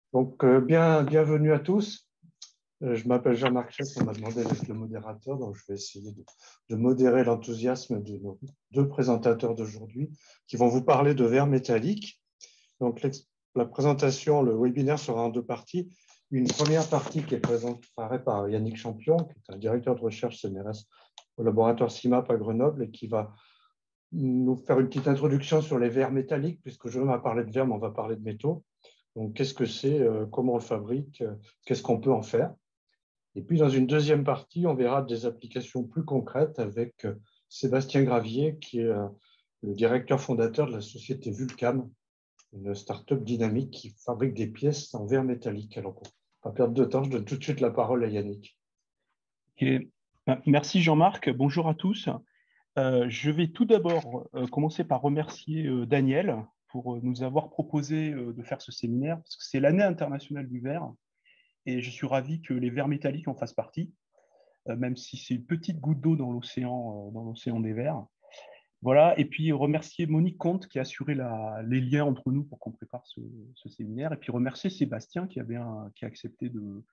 Donc, bienvenue à tous. Je m'appelle Jean-Marc Chess, on m'a demandé d'être le modérateur, donc je vais essayer de modérer l'enthousiasme de nos deux présentateurs d'aujourd'hui qui vont vous parler de verres métalliques. Donc, la présentation, le webinaire sera en deux parties. Une première partie qui est présentée par Yannick Champion, qui est un directeur de recherche CNRS au laboratoire CIMAP à Grenoble et qui va nous faire une petite introduction sur les verres métalliques, puisque je vais pas parler de verres, mais on va parler de métaux. Donc, qu'est-ce que c'est, comment on le fabrique, qu'est-ce qu'on peut en faire. Et puis, dans une deuxième partie, on verra des applications plus concrètes avec Sébastien Gravier, qui est le directeur fondateur de la société Vulcam, une start-up dynamique qui fabrique des pièces en verre métallique. Alors, pour ne pas perdre de temps, je donne tout de suite la parole à Yannick. Ok. Merci Jean-Marc, bonjour à tous. Je vais tout d'abord commencer par remercier Daniel pour nous avoir proposé de faire ce séminaire, parce que c'est l'année internationale du verre, et je suis ravi que les verres métalliques en fassent partie, même si c'est une petite goutte d'eau dans l'océan des verres. Voilà, et puis remercier Monique Comte qui a assuré les liens entre nous pour qu'on prépare ce séminaire, et puis remercier Sébastien qui a accepté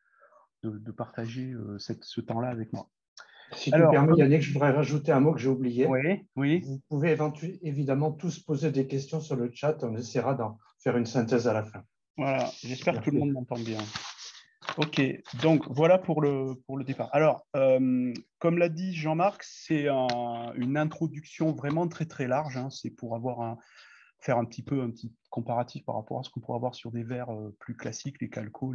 de partager ce temps-là avec moi. Si tu Alors, permets, Yannick, je voudrais rajouter un mot que j'ai oublié. oui, oui. Vous pouvez évidemment tous poser des questions sur le chat. On essaiera d'en faire une synthèse à la fin. Voilà, j'espère que tout le Merci. monde m'entend bien. Ok, donc voilà pour le départ. Alors, comme l'a dit Jean-Marc, c'est une introduction vraiment très très large, hein. C'est pour faire un petit comparatif par rapport à ce qu'on pourrait avoir sur des verres plus classiques, les calcos,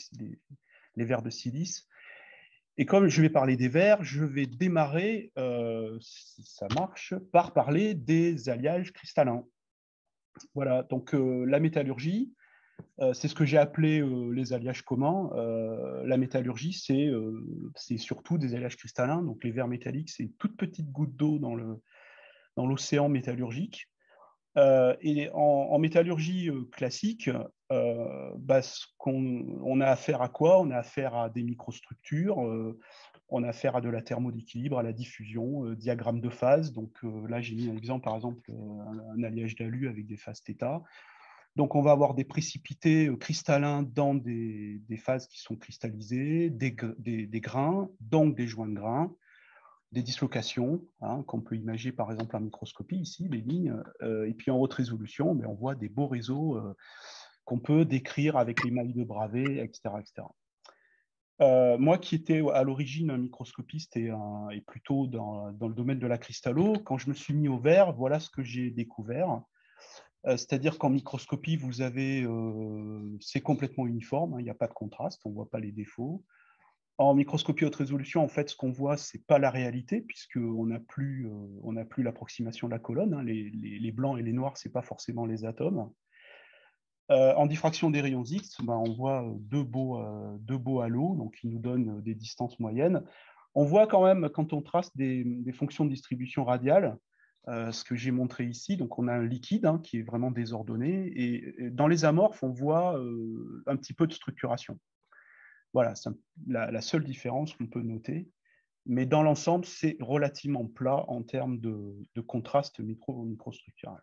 les verres de silice. Et comme je vais parler des verres, je vais démarrer, si ça marche, par parler des alliages cristallins. Voilà, donc la métallurgie, c'est ce que j'ai appelé les alliages communs. La métallurgie, c'est surtout des alliages cristallins. Donc les verres métalliques, c'est une toute petite goutte d'eau dans l'océan métallurgique. Et en métallurgie classique, on a affaire à quoi? On a affaire à des microstructures, on a affaire à de la thermodéquilibre, à la diffusion, diagramme de phase. Donc là, j'ai mis un exemple, par exemple, un alliage d'alu avec des phases θ. Donc, on va avoir des précipités cristallins dans des phases qui sont cristallisées, des grains, donc des joints de grains, des dislocations, hein, qu'on peut imaginer par exemple en microscopie ici, les lignes, et puis en haute résolution, mais on voit des beaux réseaux qu'on peut décrire avec les mailles de Bravais, etc. etc. Moi qui étais à l'origine un microscopiste et plutôt dans le domaine de la cristallo, quand je me suis mis au verre, voilà ce que j'ai découvert. C'est-à-dire qu'en microscopie, c'est complètement uniforme, hein, il n'y a pas de contraste, on ne voit pas les défauts. En microscopie haute résolution, en fait, ce qu'on voit, ce n'est pas la réalité, puisqu'on n'a plus l'approximation de la colonne, hein. Les blancs et les noirs, ce n'est pas forcément les atomes. En diffraction des rayons X, ben, on voit deux beaux halos, donc qui nous donnent des distances moyennes. On voit quand même, quand on trace des fonctions de distribution radiale, ce que j'ai montré ici, donc on a un liquide, hein, qui est vraiment désordonné, et dans les amorphes, on voit un petit peu de structuration. Voilà, c'est la seule différence qu'on peut noter. Mais dans l'ensemble, c'est relativement plat en termes de contraste microstructurel.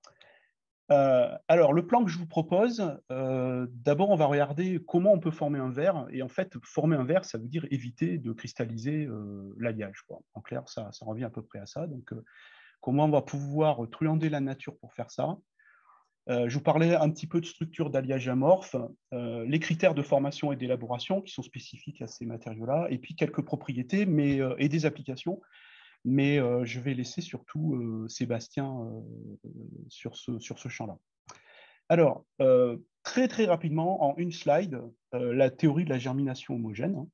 Alors, le plan que je vous propose, d'abord, on va regarder comment on peut former un verre. Et en fait, former un verre, ça veut dire éviter de cristalliser l'alliage, quoi. En clair, ça revient à peu près à ça. Donc, comment on va pouvoir truander la nature pour faire ça? Je vous parlais un petit peu de structure d'alliage amorphe, les critères de formation et d'élaboration qui sont spécifiques à ces matériaux-là, et puis quelques propriétés et des applications. Mais je vais laisser surtout Sébastien sur ce champ-là. Alors, très très rapidement, en une slide, la théorie de la germination homogène.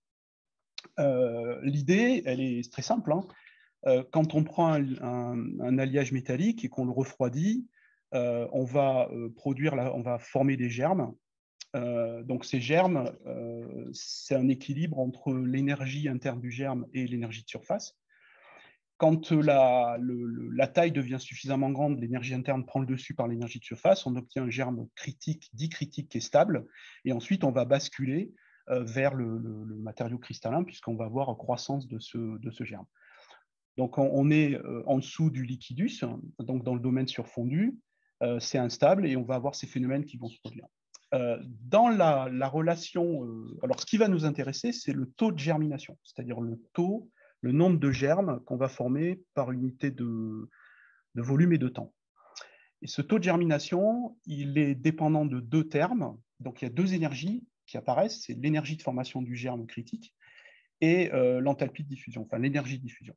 L'idée, elle est très simple, hein. Quand on prend un alliage métallique et qu'on le refroidit, on va on va former des germes. Donc ces germes, c'est un équilibre entre l'énergie interne du germe et l'énergie de surface. Quand la taille devient suffisamment grande, l'énergie interne prend le dessus par l'énergie de surface, on obtient un germe dit critique qui est stable, et ensuite on va basculer vers le matériau cristallin, puisqu'on va avoir croissance de ce germe. Donc on est en dessous du liquidus, donc dans le domaine surfondu, c'est instable, et on va avoir ces phénomènes qui vont se produire. dans la relation, alors ce qui va nous intéresser, c'est le taux de germination, c'est-à-dire le nombre de germes qu'on va former par unité de volume et de temps. Et ce taux de germination, il est dépendant de deux termes. Donc, il y a deux énergies qui apparaissent. C'est l'énergie de formation du germe critique et l'enthalpie de diffusion, enfin l'énergie de diffusion.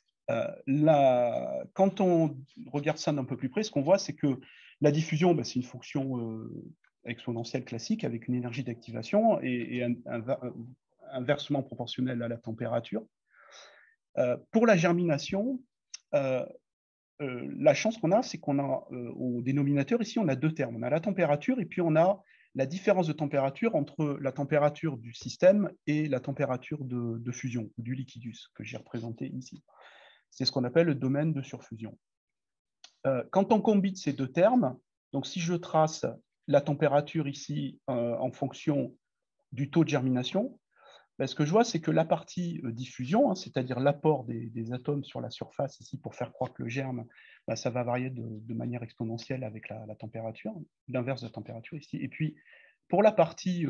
Quand on regarde ça d'un peu plus près, ce qu'on voit, c'est que la diffusion, c'est une fonction exponentielle classique avec une énergie d'activation et inversement proportionnelle à la température. Pour la germination, la chance qu'on a, c'est qu'on a au dénominateur, ici, on a deux termes. On a la température et puis on a la différence de température entre la température du système et la température de fusion, du liquidus, que j'ai représenté ici. C'est ce qu'on appelle le domaine de surfusion. Quand on combine ces deux termes, donc si je trace la température ici en fonction du taux de germination, ce que je vois, c'est que la partie diffusion, c'est-à-dire l'apport des atomes sur la surface ici pour faire croître le germe, ça va varier de manière exponentielle avec la température, l'inverse de la température ici. Et puis, pour la partie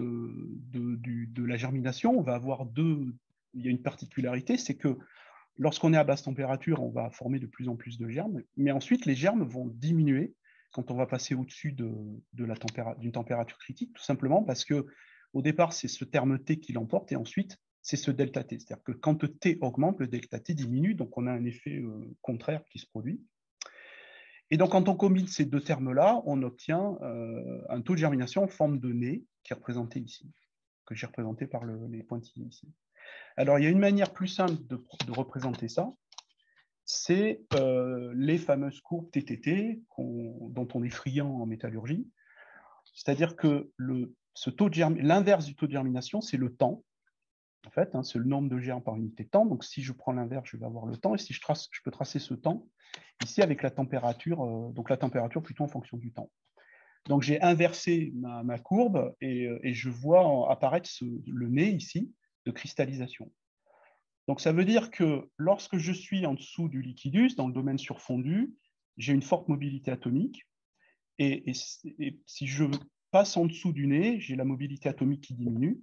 de la germination, on va avoir il y a une particularité, c'est que lorsqu'on est à basse température, on va former de plus en plus de germes, mais ensuite, les germes vont diminuer quand on va passer au-dessus d'une température critique, tout simplement parce que au départ, c'est ce terme T qui l'emporte, et ensuite, c'est ce delta T. C'est-à-dire que quand T augmente, le delta T diminue, donc on a un effet contraire qui se produit. Et donc, quand on combine ces deux termes-là, on obtient un taux de germination en forme de nez, qui est représenté ici, que j'ai représenté par les pointillés ici. Alors, il y a une manière plus simple de représenter ça, c'est les fameuses courbes TTT dont on est friand en métallurgie. C'est-à-dire que l'inverse du taux de germination, c'est le temps. En fait, c'est le nombre de germes par unité de temps. Donc, si je prends l'inverse, je vais avoir le temps. Et si je peux tracer ce temps ici avec la température, donc la température plutôt en fonction du temps. Donc, j'ai inversé ma courbe et je vois apparaître le nez ici de cristallisation. Donc, ça veut dire que lorsque je suis en dessous du liquidus, dans le domaine surfondu, j'ai une forte mobilité atomique. Et si je passe en dessous du nez, j'ai la mobilité atomique qui diminue.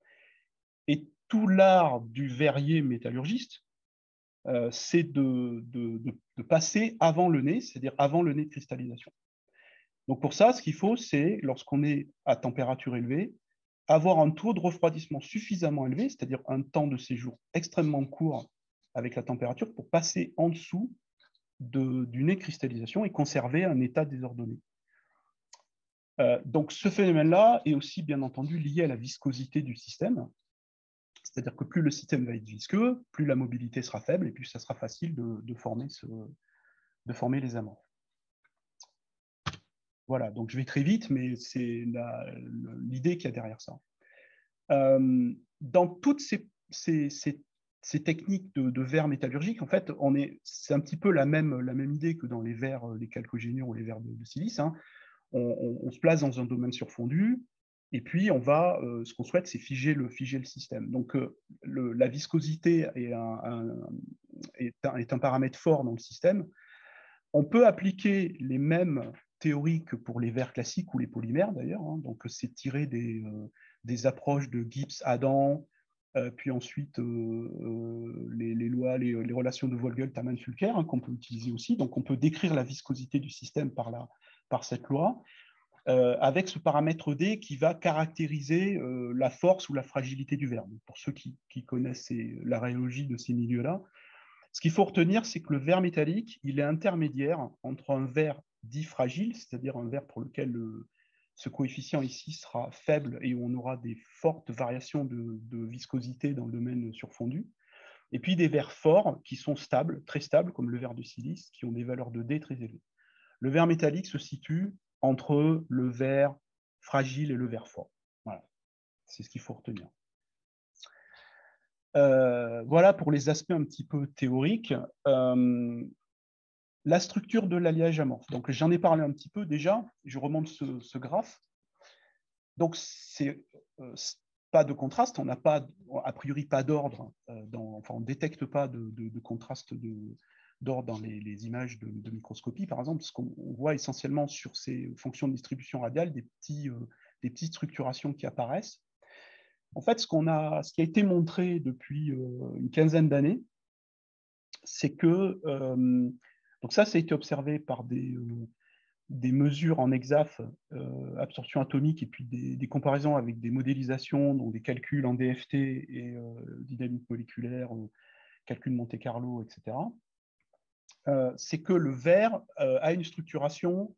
Et tout l'art du verrier métallurgiste, c'est de passer avant le nez, c'est-à-dire avant le nez de cristallisation. Donc pour ça, ce qu'il faut, c'est, lorsqu'on est à température élevée, avoir un taux de refroidissement suffisamment élevé, c'est-à-dire un temps de séjour extrêmement court avec la température pour passer en dessous du nez de cristallisation et conserver un état désordonné. Donc ce phénomène-là est aussi bien entendu lié à la viscosité du système, c'est-à-dire que plus le système va être visqueux, plus la mobilité sera faible et plus ça sera facile de former les amorphes. Voilà, donc je vais très vite, mais c'est l'idée qu'il y a derrière ça. Dans toutes ces techniques de verre métallurgique, en fait, c'est un petit peu la même idée que dans les verres, les chalcogénures ou les verres de silice. On se place dans un domaine surfondu, et puis ce qu'on souhaite, c'est figer le système. Donc, la viscosité est un paramètre fort dans le système. On peut appliquer les mêmes théories que pour les verres classiques ou les polymères, d'ailleurs. Donc, c'est tiré des approches de Gibbs-Adam, puis ensuite les lois, les relations de Vogel-Taman-Fulker qu'on peut utiliser aussi. Donc, on peut décrire la viscosité du système par cette loi, avec ce paramètre D qui va caractériser la force ou la fragilité du verre. Donc, pour ceux qui connaissent la rhéologie de ces milieux-là, ce qu'il faut retenir, c'est que le verre métallique, il est intermédiaire entre un verre dit fragile, c'est-à-dire un verre pour lequel ce coefficient ici sera faible et où on aura des fortes variations de viscosité dans le domaine surfondu, et puis des verres forts qui sont stables, très stables, comme le verre de silice, qui ont des valeurs de D très élevées. Le verre métallique se situe entre le verre fragile et le verre fort. Voilà, c'est ce qu'il faut retenir. Voilà pour les aspects un petit peu théoriques. La structure de l'alliage amorphe. Donc, j'en ai parlé un petit peu déjà. Je remonte ce graphe. Donc, c'est pas de contraste. On n'a pas, a priori, pas d'ordre. Enfin, on ne détecte pas de contraste d'ordre dans les images de microscopie, par exemple, parce qu'on voit essentiellement sur ces fonctions de distribution radiale des des petites structurations qui apparaissent. En fait, ce qui a été montré depuis une quinzaine d'années, c'est que, donc ça a été observé par des mesures en EXAF, absorption atomique, et puis des comparaisons avec des modélisations, donc des calculs en DFT et dynamique moléculaire, calcul Monte-Carlo, etc. C'est que le verre a une structuration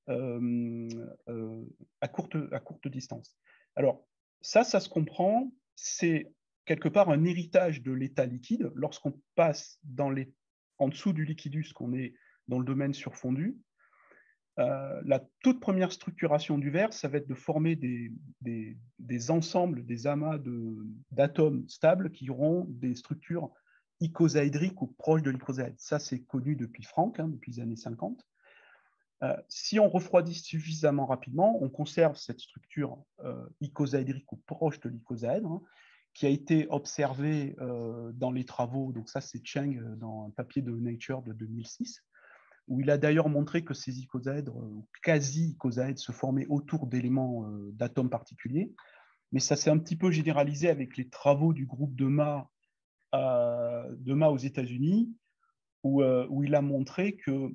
à courte distance. Alors, ça se comprend, c'est quelque part un héritage de l'état liquide. Lorsqu'on passe en dessous du liquidus, qu'on est dans le domaine surfondu, la toute première structuration du verre, ça va être de former des ensembles, des amas d'atomes stables qui auront des structures icosaédriques ou proches de l'icosaèdre. Ça, c'est connu depuis Franck, depuis les années 50. Si on refroidit suffisamment rapidement, on conserve cette structure icosaédrique ou proche de l'icosaèdre, qui a été observée dans les travaux, donc ça c'est Cheng dans un papier de Nature de 2006, où il a d'ailleurs montré que ces icosaèdres, ou quasi-icosaèdres, se formaient autour d'éléments d'atomes particuliers, mais ça s'est un petit peu généralisé avec les travaux du groupe de Ma aux États-Unis, où il a montré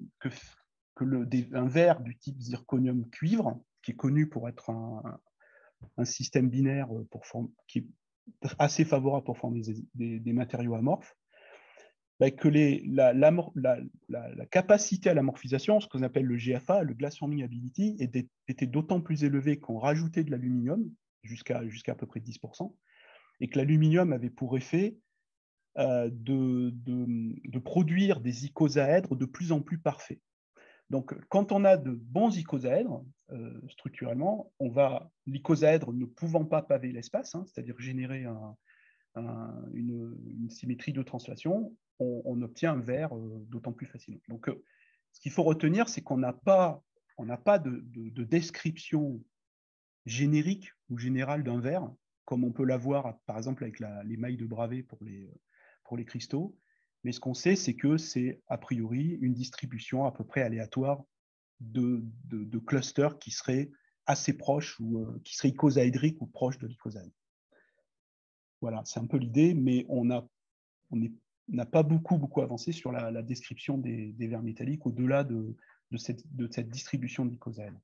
un verre du type zirconium-cuivre, qui est connu pour être un système binaire qui est assez favorable pour former des matériaux amorphes, que la capacité à l'amorphisation, ce qu'on appelle le GFA, le Glass Forming Ability, était d'autant plus élevée qu'on rajoutait de l'aluminium, jusqu'à à peu près 10%, et que l'aluminium avait pour effet de produire des icosaèdres de plus en plus parfaits. Donc, quand on a de bons icosaèdres, structurellement, l'icosaèdre ne pouvant pas paver l'espace, c'est-à-dire générer une symétrie de translation, on obtient un verre d'autant plus facilement. Donc, ce qu'il faut retenir, c'est qu'on n'a pas de description générique ou générale d'un verre, comme on peut l'avoir, par exemple, avec l'émail de Bravais pour les cristaux. Mais ce qu'on sait, c'est que c'est a priori une distribution à peu près aléatoire de clusters qui seraient assez proches ou qui seraient icosaédriques ou proches de l'icosaèdre. Voilà, c'est un peu l'idée, mais on n'a pas beaucoup avancé sur la description des verres métalliques au-delà de cette distribution d'icosaèdres.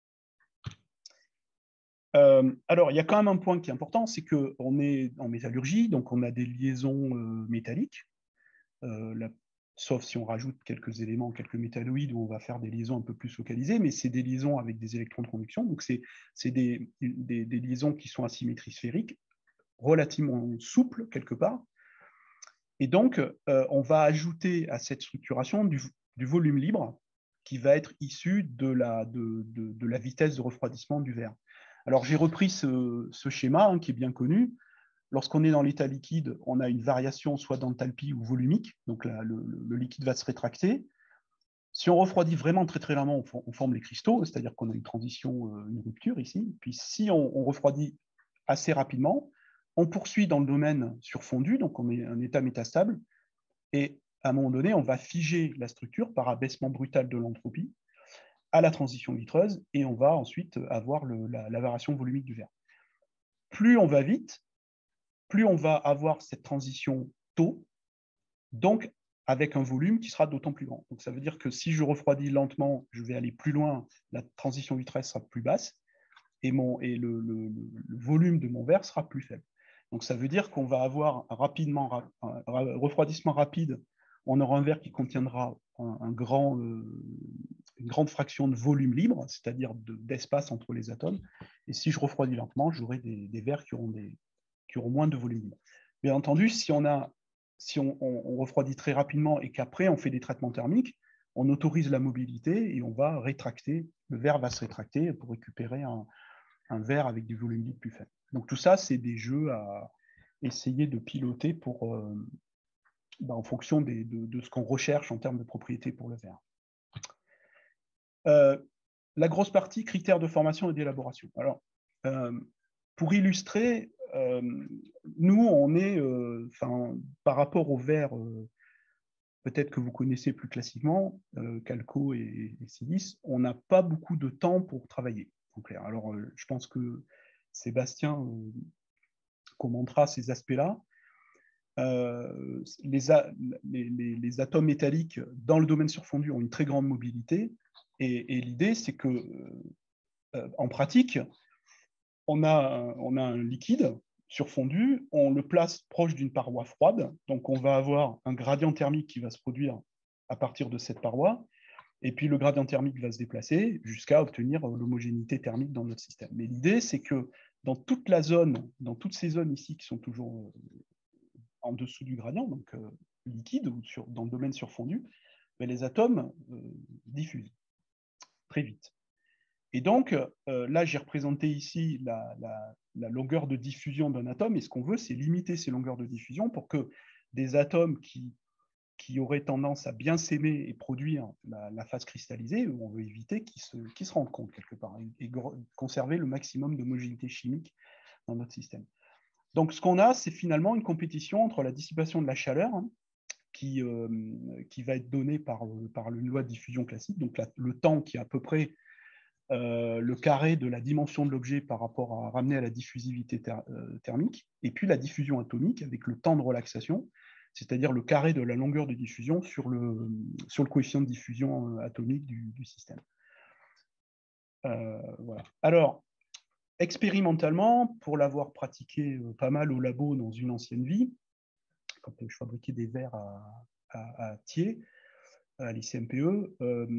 Alors, il y a quand même un point qui est important, c'est qu'on est en métallurgie, donc on a des liaisons métalliques, sauf si on rajoute quelques éléments, quelques métalloïdes, où on va faire des liaisons un peu plus localisées, mais c'est des liaisons avec des électrons de conduction, donc c'est des liaisons qui sont à symétrie sphérique, relativement souples quelque part, et donc on va ajouter à cette structuration du volume libre qui va être issu de la vitesse de refroidissement du verre. Alors j'ai repris ce schéma qui est bien connu. Lorsqu'on est dans l'état liquide, on a une variation soit d'enthalpie ou volumique, donc le liquide va se rétracter. Si on refroidit vraiment très très lentement, on forme les cristaux, c'est-à-dire qu'on a une transition, une rupture ici. Puis si on refroidit assez rapidement, on poursuit dans le domaine surfondu, donc on est un état métastable, et à un moment donné, on va figer la structure par abaissement brutal de l'entropie à la transition vitreuse, et on va ensuite avoir la variation volumique du verre. Plus on va vite, plus on va avoir cette transition tôt, donc avec un volume qui sera d'autant plus grand. Donc ça veut dire que si je refroidis lentement, je vais aller plus loin, la transition vitreuse sera plus basse, et le volume de mon verre sera plus faible. Donc ça veut dire qu'on va avoir un refroidissement rapide, on aura un verre qui contiendra une grande fraction de volume libre, c'est-à-dire d'espace entre les atomes, et si je refroidis lentement, j'aurai des verres qui auront moins de volume libre. Bien entendu, si on refroidit très rapidement et qu'après on fait des traitements thermiques, on autorise la mobilité et on va rétracter, le verre va se rétracter pour récupérer un verre avec des volumes libres plus faibles. Donc tout ça, c'est des jeux à essayer de piloter en fonction de ce qu'on recherche en termes de propriétés pour le verre. La grosse partie, critères de formation et d'élaboration. Alors, pour illustrer, nous, on est, par rapport au verre, peut-être que vous connaissez plus classiquement, Calco et Silice, on n'a pas beaucoup de temps pour travailler. en clair. Alors, je pense que Sébastien commentera ces aspects-là. Les atomes métalliques dans le domaine surfondu ont une très grande mobilité, et l'idée, c'est que en pratique, on a un liquide surfondu, on le place proche d'une paroi froide, donc on va avoir un gradient thermique qui va se produire à partir de cette paroi, et puis le gradient thermique va se déplacer jusqu'à obtenir l'homogénéité thermique dans notre système. Mais l'idée, c'est que dans toute la zone, dans toutes ces zones ici qui sont toujours en dessous du gradient, donc liquide, ou dans le domaine surfondu, mais les atomes diffusent très vite. Et donc, là, j'ai représenté ici la longueur de diffusion d'un atome, et ce qu'on veut, c'est limiter ces longueurs de diffusion pour que des atomes qui auraient tendance à bien s'aimer et produire la phase cristallisée, on veut éviter qu'ils se rendent compte quelque part, et conserver le maximum d'homogénéité chimique dans notre système. Donc, ce qu'on a, c'est finalement une compétition entre la dissipation de la chaleur, qui va être donnée par une loi de diffusion classique, donc le temps qui est à peu près le carré de la dimension de l'objet par rapport à ramener à la diffusivité thermique, et puis la diffusion atomique avec le temps de relaxation, c'est-à-dire le carré de la longueur de diffusion sur le coefficient de diffusion atomique du système. Voilà. Alors, expérimentalement, pour l'avoir pratiqué pas mal au labo dans une ancienne vie, quand je fabriquais des verres à Thiers, à l'ICMPE,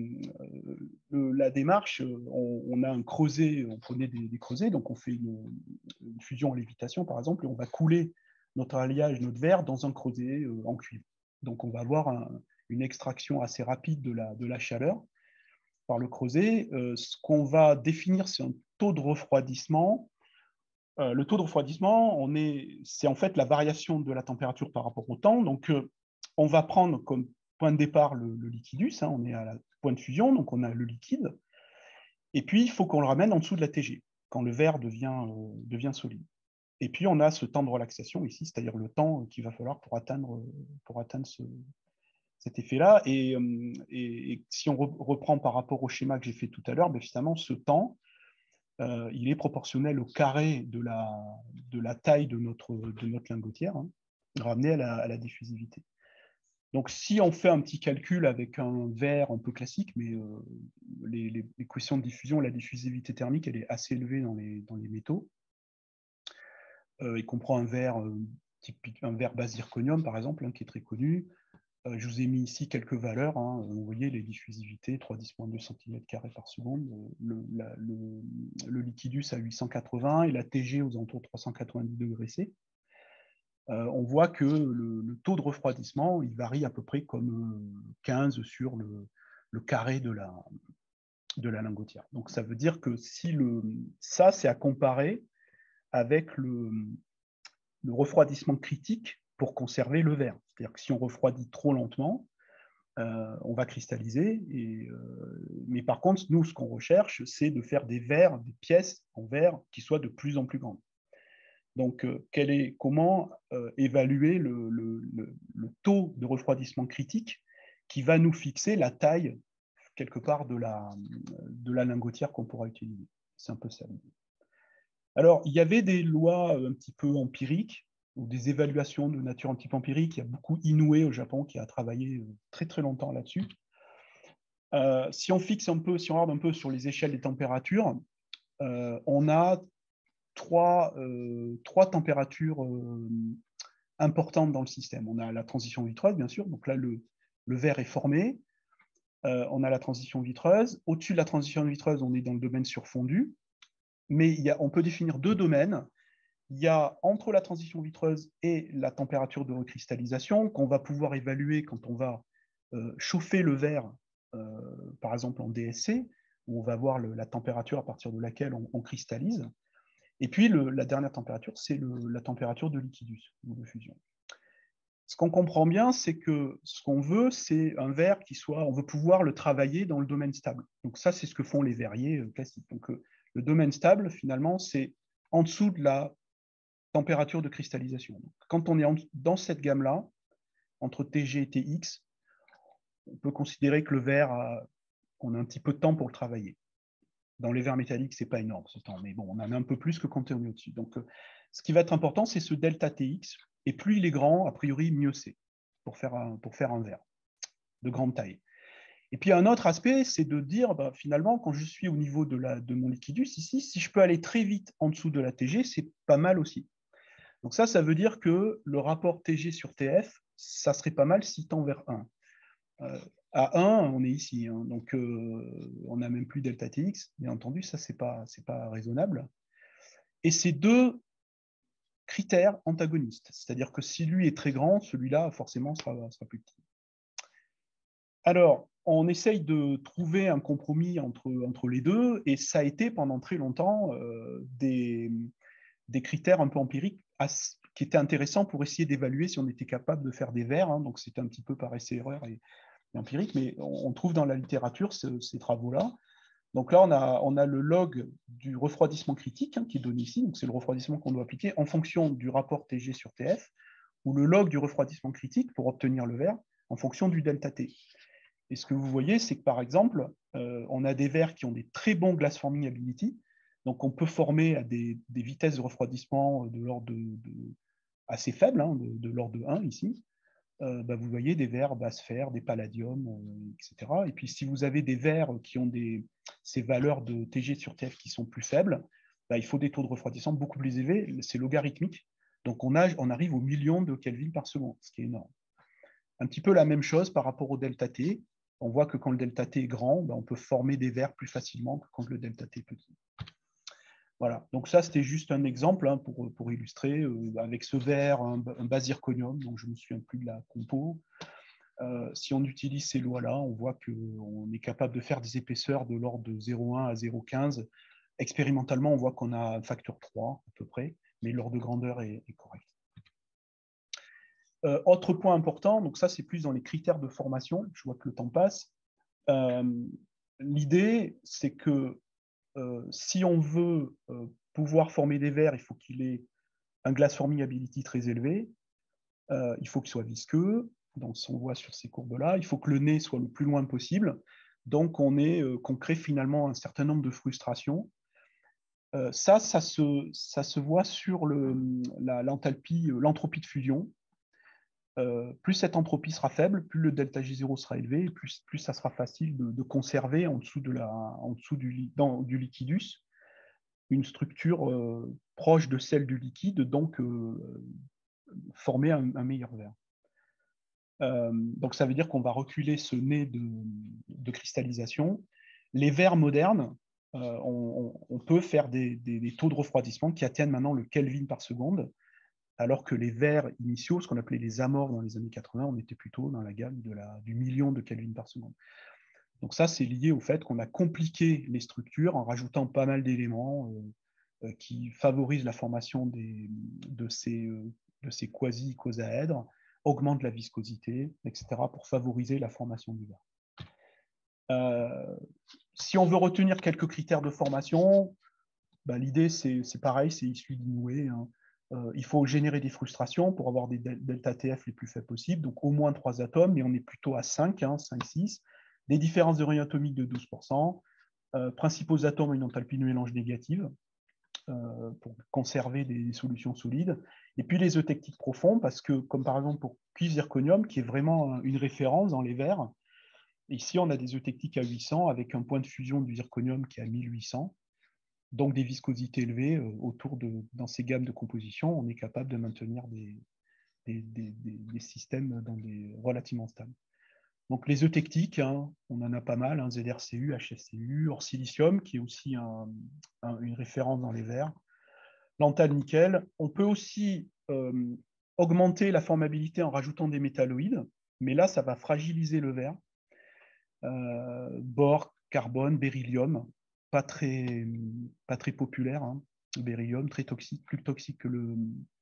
la démarche, on a un creuset, on prenait des creusets, donc on fait une fusion en lévitation par exemple, et on va couler notre alliage, notre verre, dans un creuset en cuivre. Donc on va avoir une extraction assez rapide de la chaleur par le creuset. Ce qu'on va définir, c'est un taux de refroidissement. Le taux de refroidissement, c'est en fait la variation de la température par rapport au temps. Donc on va prendre comme point de départ le liquidus, on est à la point de fusion, donc on a le liquide, et puis il faut qu'on le ramène en dessous de la TG, quand le verre devient solide. Et puis on a ce temps de relaxation ici, c'est-à-dire le temps qu'il va falloir pour atteindre cet effet-là. Et si on reprend par rapport au schéma que j'ai fait tout à l'heure, finalement ce temps, il est proportionnel au carré de la taille de notre lingotière, ramené à la diffusivité. Donc, si on fait un petit calcul avec un verre un peu classique, mais les coefficients de diffusion, la diffusivité thermique, elle est assez élevée dans les métaux. Il comprend un verre base zirconium, par exemple, qui est très connu. Je vous ai mis ici quelques valeurs. Vous voyez les diffusivités, 3,10,2 cm² par seconde. Le liquidus à 880 et la TG aux alentours de 390 degrés C. On voit que le taux de refroidissement, il varie à peu près comme 15 sur le carré de la lingotière. Donc ça veut dire que ça, c'est à comparer avec le refroidissement critique pour conserver le verre. C'est-à-dire que si on refroidit trop lentement, on va cristalliser. Mais par contre, nous, ce qu'on recherche, c'est de faire des pièces en verre qui soient de plus en plus grandes. Donc, comment évaluer le taux de refroidissement critique qui va nous fixer la taille, quelque part, de la lingotière qu'on pourra utiliser. C'est un peu ça. Alors, il y avait des lois un petit peu empiriques, ou des évaluations de nature un petit peu empirique. Il y a beaucoup Inoue au Japon qui a travaillé très très longtemps là-dessus. Si on regarde un peu sur les échelles des températures, on a trois températures importantes dans le système. On a la transition vitreuse, bien sûr, donc là le verre est formé. On a la transition vitreuse. Au-dessus de la transition vitreuse, on est dans le domaine surfondu. Mais on peut définir deux domaines. Il y a entre la transition vitreuse et la température de recristallisation qu'on va pouvoir évaluer quand on va chauffer le verre, par exemple en DSC, où on va voir la température à partir de laquelle on cristallise. Et puis la dernière température, c'est la température de liquidus ou de fusion. Ce qu'on comprend bien, c'est que ce qu'on veut, c'est un verre on veut pouvoir le travailler dans le domaine stable. Donc ça, c'est ce que font les verriers classiques. Donc le domaine stable, finalement, c'est en dessous de la température de cristallisation. Donc, quand on est dans cette gamme-là, entre TG et TX, on peut considérer que le verre, on a un petit peu de temps pour le travailler. Dans les verres métalliques, ce n'est pas énorme ce temps, mais bon, on en a un peu plus que quand on est au-dessus. Donc, ce qui va être important, c'est ce delta Tx, et plus il est grand, a priori, mieux c'est pour faire un verre de grande taille. Et puis, un autre aspect, c'est de dire, finalement, quand je suis au niveau de mon liquidus, ici, si je peux aller très vite en dessous de la TG, c'est pas mal aussi. Donc ça veut dire que le rapport TG sur TF, ça serait pas mal s'il tend vers 1. À 1, on est ici, hein, donc on n'a même plus delta Tx, bien entendu, ça, c'est pas raisonnable. Et c'est deux critères antagonistes, c'est-à-dire que si lui est très grand, celui-là, forcément, sera plus petit. Alors, on essaye de trouver un compromis entre les deux, et ça a été pendant très longtemps des critères un peu empiriques qui étaient intéressants pour essayer d'évaluer si on était capable de faire des verres, hein, donc c'était un petit peu par essai-erreur et empirique, mais on trouve dans la littérature ces travaux-là. Donc là, on a le log du refroidissement critique, hein, qui est donné ici, donc c'est le refroidissement qu'on doit appliquer en fonction du rapport TG sur TF, ou le log du refroidissement critique pour obtenir le verre en fonction du delta T. Et ce que vous voyez, c'est que par exemple, on a des verres qui ont des très bons glass forming ability, donc on peut former à des vitesses de refroidissement de l'ordre assez faibles, hein, de l'ordre de 1 ici. Vous voyez des verres basse fer, des palladium, etc. Et puis si vous avez des verres qui ont ces valeurs de TG sur TF qui sont plus faibles, il faut des taux de refroidissement beaucoup plus élevés, c'est logarithmique. Donc on arrive aux millions de Kelvin par seconde, ce qui est énorme. Un petit peu la même chose par rapport au delta T. On voit que quand le delta T est grand, on peut former des verres plus facilement que quand le delta T est petit. Voilà, donc ça c'était juste un exemple, hein, pour illustrer, avec ce verre, un bas zirconium, donc je ne me souviens plus de la compo. Si on utilise ces lois-là, on voit qu'on est capable de faire des épaisseurs de l'ordre de 0,1 à 0,15. Expérimentalement, on voit qu'on a un facteur 3 à peu près, mais l'ordre de grandeur est correct. Autre point important, donc ça c'est plus dans les critères de formation, je vois que le temps passe. L'idée, c'est que si on veut pouvoir former des verres, il faut qu'il ait un glass forming ability très élevé, il faut qu'il soit visqueux, donc on voit sur ces courbes-là, il faut que le nez soit le plus loin possible, donc qu'on crée finalement un certain nombre de frustrations. Ça se voit sur l'entropie de fusion. Plus cette entropie sera faible, plus le delta G0 sera élevé, et plus ça sera facile de conserver en dessous du liquidus une structure proche de celle du liquide, donc former un meilleur verre. Donc ça veut dire qu'on va reculer ce nez de cristallisation. Les verres modernes, on peut faire des taux de refroidissement qui atteignent maintenant le Kelvin par seconde, alors que les verres initiaux, ce qu'on appelait les amors dans les années 80, on était plutôt dans la gamme du million de Kelvin par seconde. Donc ça, c'est lié au fait qu'on a compliqué les structures en rajoutant pas mal d'éléments qui favorisent la formation de ces quasi-icosaèdres, augmentent la viscosité, etc., pour favoriser la formation du verre. Si on veut retenir quelques critères de formation, l'idée, c'est pareil, c'est issu d'Inoue, hein. Il faut générer des frustrations pour avoir des delta TF les plus faibles possibles, donc au moins 3 atomes, mais on est plutôt à 5, 6. Des différences de rayon atomique de 12%, principaux atomes ont une enthalpie de mélange négative pour conserver des solutions solides, et puis les eutectiques profonds, parce que, comme par exemple pour cuivre zirconium, qui est vraiment une référence dans les verres, ici on a des eutectiques à 800 avec un point de fusion du zirconium qui est à 1800. Donc des viscosités élevées dans ces gammes de composition, on est capable de maintenir des systèmes relativement stables. Donc les eutectiques, hein, on en a pas mal, hein, ZrCu, HSCu, or silicium, qui est aussi une référence dans les verres. L'antal nickel. On peut aussi augmenter la formabilité en rajoutant des métalloïdes, mais là, ça va fragiliser le verre. Bore, carbone, beryllium, pas très populaire, hein. Le beryllium, très toxique, plus toxique que le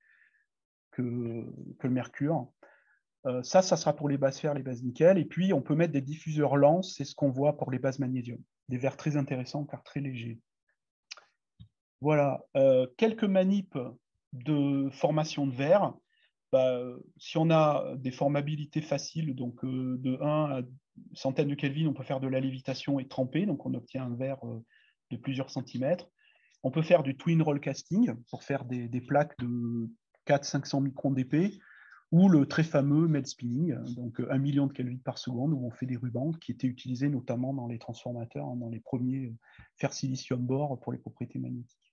mercure. Ça sera pour les bases fer, les bases nickel. Et puis, on peut mettre des diffuseurs lents, c'est ce qu'on voit pour les bases magnésium. Des verres très intéressants car très légers. Voilà, quelques manips de formation de verre. Si on a des formabilités faciles, donc de 1 à centaines de Kelvin, on peut faire de la lévitation et tremper, donc on obtient un verre de plusieurs centimètres. On peut faire du twin roll casting pour faire des plaques de 400-500 microns d'épais, ou le très fameux melt spinning, donc 1 million de Kelvin par seconde, où on fait des rubans qui étaient utilisés notamment dans les transformateurs, dans les premiers fer silicium bore pour les propriétés magnétiques.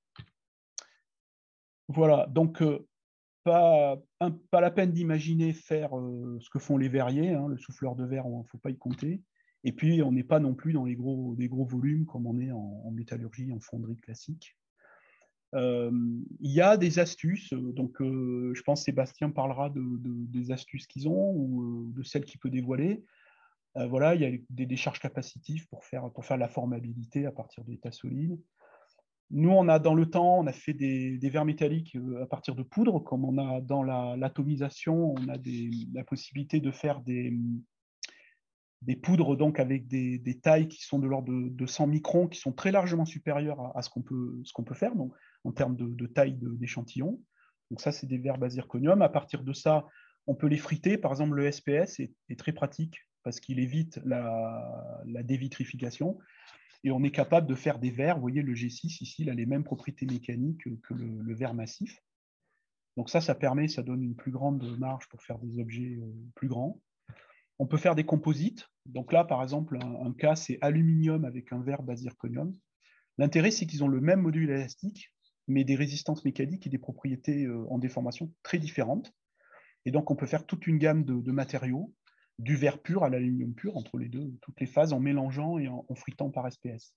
Voilà, donc pas la peine d'imaginer faire ce que font les verriers, le souffleur de verre, il ne faut pas y compter. Et puis, on n'est pas non plus dans des gros volumes comme on est en métallurgie, en fonderie classique. Il y a des astuces, donc je pense que Sébastien parlera des astuces qu'ils ont ou de celles qu'il peut dévoiler. Voilà, il y a des décharges capacitives pour faire la formabilité à partir d'états solides. Nous, on a dans le temps, on a fait des verres métalliques à partir de poudre, comme on a dans l'atomisation, on a la possibilité de faire des poudres donc avec des tailles qui sont de l'ordre de 100 microns, qui sont très largement supérieures à ce qu'on peut faire donc, en termes de taille d'échantillon. Donc ça, c'est des verres bas zirconium. À partir de ça, on peut les friter. Par exemple, le SPS est très pratique parce qu'il évite la dévitrification. Et on est capable de faire des verres. Vous voyez, le G6, ici, il a les mêmes propriétés mécaniques que le verre massif. Donc ça donne une plus grande marge pour faire des objets plus grands. On peut faire des composites. Donc là, par exemple, un cas, c'est aluminium avec un verre bas zirconium. L'intérêt, c'est qu'ils ont le même module élastique, mais des résistances mécaniques et des propriétés en déformation très différentes. Et donc, on peut faire toute une gamme de matériaux, du verre pur à l'aluminium pur, entre les deux, toutes les phases, en mélangeant et en fritant par SPS.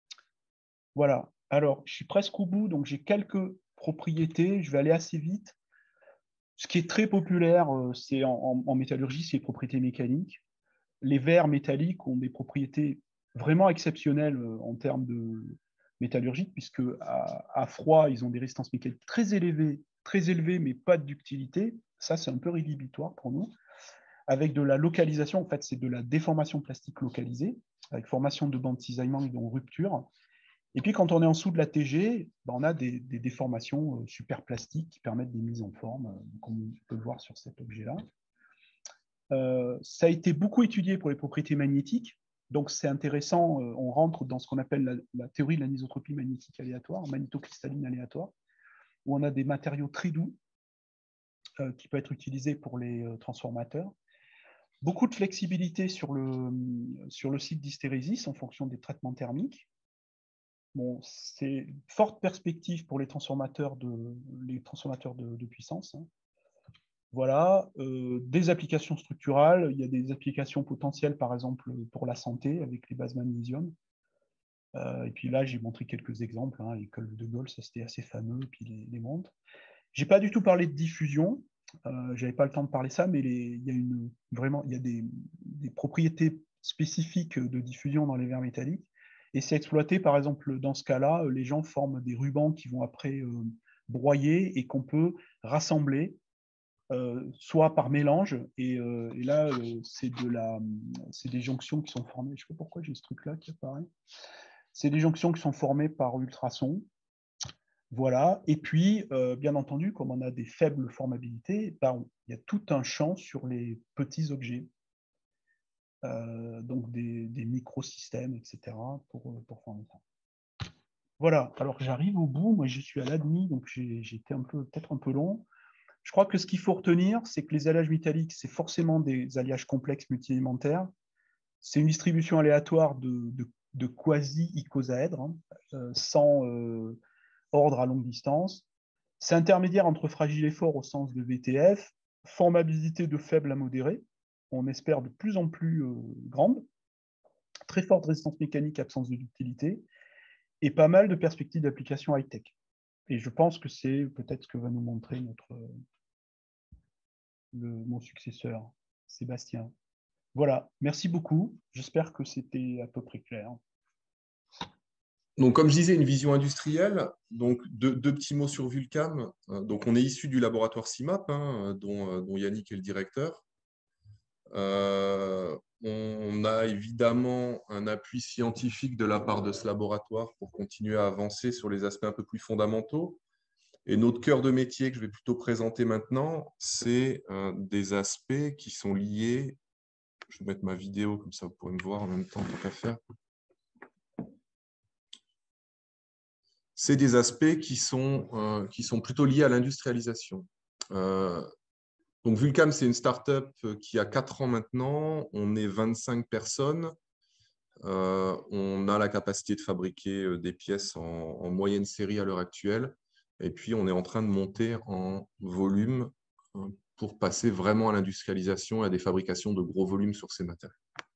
Voilà. Alors, je suis presque au bout, donc j'ai quelques propriétés. Je vais aller assez vite. Ce qui est très populaire, c'est en métallurgie, c'est les propriétés mécaniques. Les verres métalliques ont des propriétés vraiment exceptionnelles en termes de métallurgie, puisque à froid, ils ont des résistances mécaniques très élevées, mais pas de ductilité. Ça, c'est un peu rédhibitoire pour nous. Avec de la localisation, en fait, c'est de la déformation plastique localisée, avec formation de bandes de cisaillement et de rupture. Et puis, quand on est en dessous de la TG, on a des déformations super plastiques qui permettent des mises en forme, comme on peut le voir sur cet objet-là. Ça a été beaucoup étudié pour les propriétés magnétiques. Donc, c'est intéressant. On rentre dans ce qu'on appelle la théorie de l'anisotropie magnétique aléatoire, magnétocristalline aléatoire, où on a des matériaux très doux qui peuvent être utilisés pour les transformateurs. Beaucoup de flexibilité sur le site d'hystérésis en fonction des traitements thermiques. Bon, c'est forte perspective pour les transformateurs de puissance. Voilà, des applications structurales. Il y a des applications potentielles, par exemple, pour la santé avec les bases magnésium. Et puis là, j'ai montré quelques exemples. L'école de Gaulle, ça c'était assez fameux, et puis les montres. Je n'ai pas du tout parlé de diffusion. Je n'avais pas le temps de parler ça, mais il y a des propriétés spécifiques de diffusion dans les verres métalliques. Et c'est exploité, par exemple, dans ce cas-là, les gens forment des rubans qui vont après broyer et qu'on peut rassembler, soit par mélange. Et là, c'est des jonctions qui sont formées. Je ne sais pas pourquoi j'ai ce truc-là qui apparaît. C'est des jonctions qui sont formées par ultrasons. Voilà. Et puis, bien entendu, comme on a des faibles formabilités, il y a tout un champ sur les petits objets. Donc des microsystèmes, etc., pour former ça. Voilà, alors j'arrive au bout, moi je suis à l'admi, donc j'ai été peut-être un peu long. Je crois que ce qu'il faut retenir, c'est que les alliages métalliques, c'est forcément des alliages complexes multi-élémentaires. C'est une distribution aléatoire de quasi-icosaèdres, sans ordre à longue distance. C'est intermédiaire entre fragile et fort au sens de VTF, formabilité de faible à modérée, on espère de plus en plus grande, très forte résistance mécanique, absence de ductilité, et pas mal de perspectives d'application high-tech. Et je pense que c'est peut-être ce que va nous montrer mon successeur, Sébastien. Voilà, merci beaucoup. J'espère que c'était à peu près clair. Donc, comme je disais, une vision industrielle. Donc, deux petits mots sur Vulcam. Donc, on est issu du laboratoire CIMAP, dont Yannick est le directeur. On a évidemment un appui scientifique de la part de ce laboratoire pour continuer à avancer sur les aspects un peu plus fondamentaux. Et notre cœur de métier que je vais plutôt présenter maintenant, c'est des aspects qui sont liés. Je vais mettre ma vidéo, comme ça vous pourrez me voir en même temps, tant qu'à faire. c'est des aspects qui sont plutôt liés à l'industrialisation. Donc, Vulcam, c'est une start-up qui a 4 ans maintenant. On est 25 personnes. On a la capacité de fabriquer des pièces en moyenne série à l'heure actuelle. Et puis, on est en train de monter en volume pour passer vraiment à l'industrialisation et à des fabrications de gros volumes sur ces matériaux.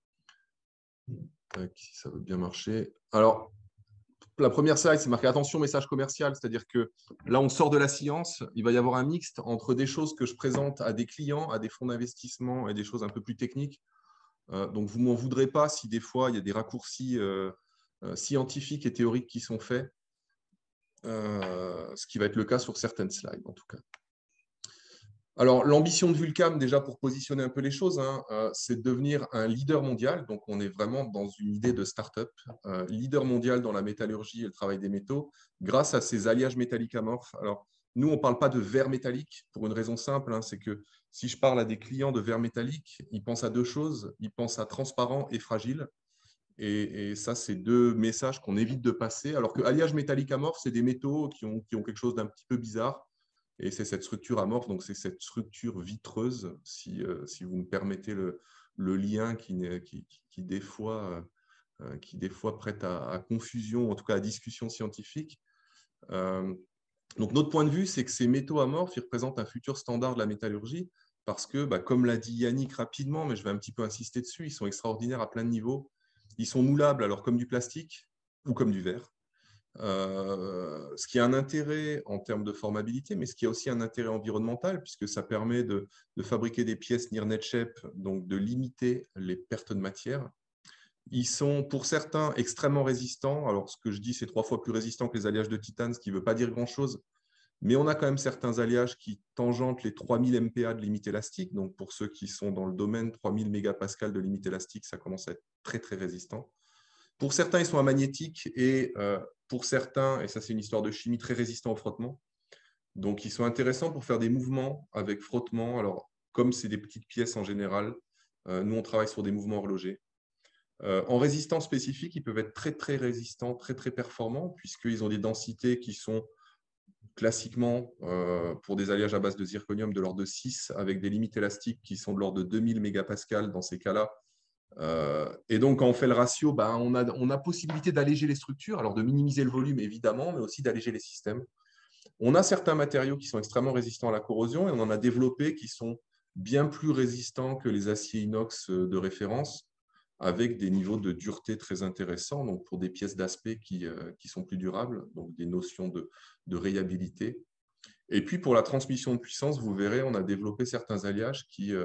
Si ça veut bien marcher. Alors, la première slide, c'est marqué « Attention, message commercial », c'est-à-dire que là, on sort de la science, il va y avoir un mixte entre des choses que je présente à des clients, à des fonds d'investissement et des choses un peu plus techniques. Donc, vous ne m'en voudrez pas si des fois, il y a des raccourcis scientifiques et théoriques qui sont faits, ce qui va être le cas sur certaines slides, en tout cas. Alors, l'ambition de Vulcam, déjà pour positionner un peu les choses, c'est de devenir un leader mondial. Donc, on est vraiment dans une idée de start-up, leader mondial dans la métallurgie et le travail des métaux, grâce à ces alliages métalliques amorphes. Alors, nous, on ne parle pas de verre métallique pour une raison simple, c'est que si je parle à des clients de verre métallique, ils pensent à 2 choses. Ils pensent à transparent et fragile. Et ça, c'est 2 messages qu'on évite de passer. Alors que alliage métallique amorphe, c'est des métaux qui ont quelque chose d'un petit peu bizarre. Et c'est cette structure amorphe, donc c'est cette structure vitreuse, si vous me permettez le lien qui des fois prête à confusion, en tout cas à discussion scientifique. Donc notre point de vue, c'est que ces métaux amorphes, ils représentent un futur standard de la métallurgie, parce que, comme l'a dit Yannick rapidement, mais je vais un petit peu insister dessus, ils sont extraordinaires à plein de niveaux. Ils sont moulables, alors comme du plastique ou comme du verre. Ce qui a un intérêt en termes de formabilité, mais ce qui a aussi un intérêt environnemental, puisque ça permet de fabriquer des pièces near net shape, donc de limiter les pertes de matière. Ils sont, pour certains, extrêmement résistants. Alors, ce que je dis, c'est 3 fois plus résistant que les alliages de titane, ce qui ne veut pas dire grand-chose. Mais on a quand même certains alliages qui tangentent les 3000 MPa de limite élastique. Donc, pour ceux qui sont dans le domaine, 3000 mégapascales de limite élastique, ça commence à être très, très résistant. Pour certains, ils sont amagnétiques et pour certains, et ça c'est une histoire de chimie, très résistants au frottement. Donc, ils sont intéressants pour faire des mouvements avec frottement. Alors, comme c'est des petites pièces en général, nous, on travaille sur des mouvements horlogers. En résistance spécifique, ils peuvent être très, très résistants, très, très performants, puisqu'ils ont des densités qui sont classiquement, pour des alliages à base de zirconium, de l'ordre de 6, avec des limites élastiques qui sont de l'ordre de 2000 mégapascales dans ces cas-là. Et donc, quand on fait le ratio, on a possibilité d'alléger les structures, alors de minimiser le volume, évidemment, mais aussi d'alléger les systèmes. On a certains matériaux qui sont extrêmement résistants à la corrosion et on en a développé qui sont bien plus résistants que les aciers inox de référence, avec des niveaux de dureté très intéressants, donc pour des pièces d'aspect qui sont plus durables, donc des notions de réhabilité. Et puis, pour la transmission de puissance, vous verrez, on a développé certains alliages qui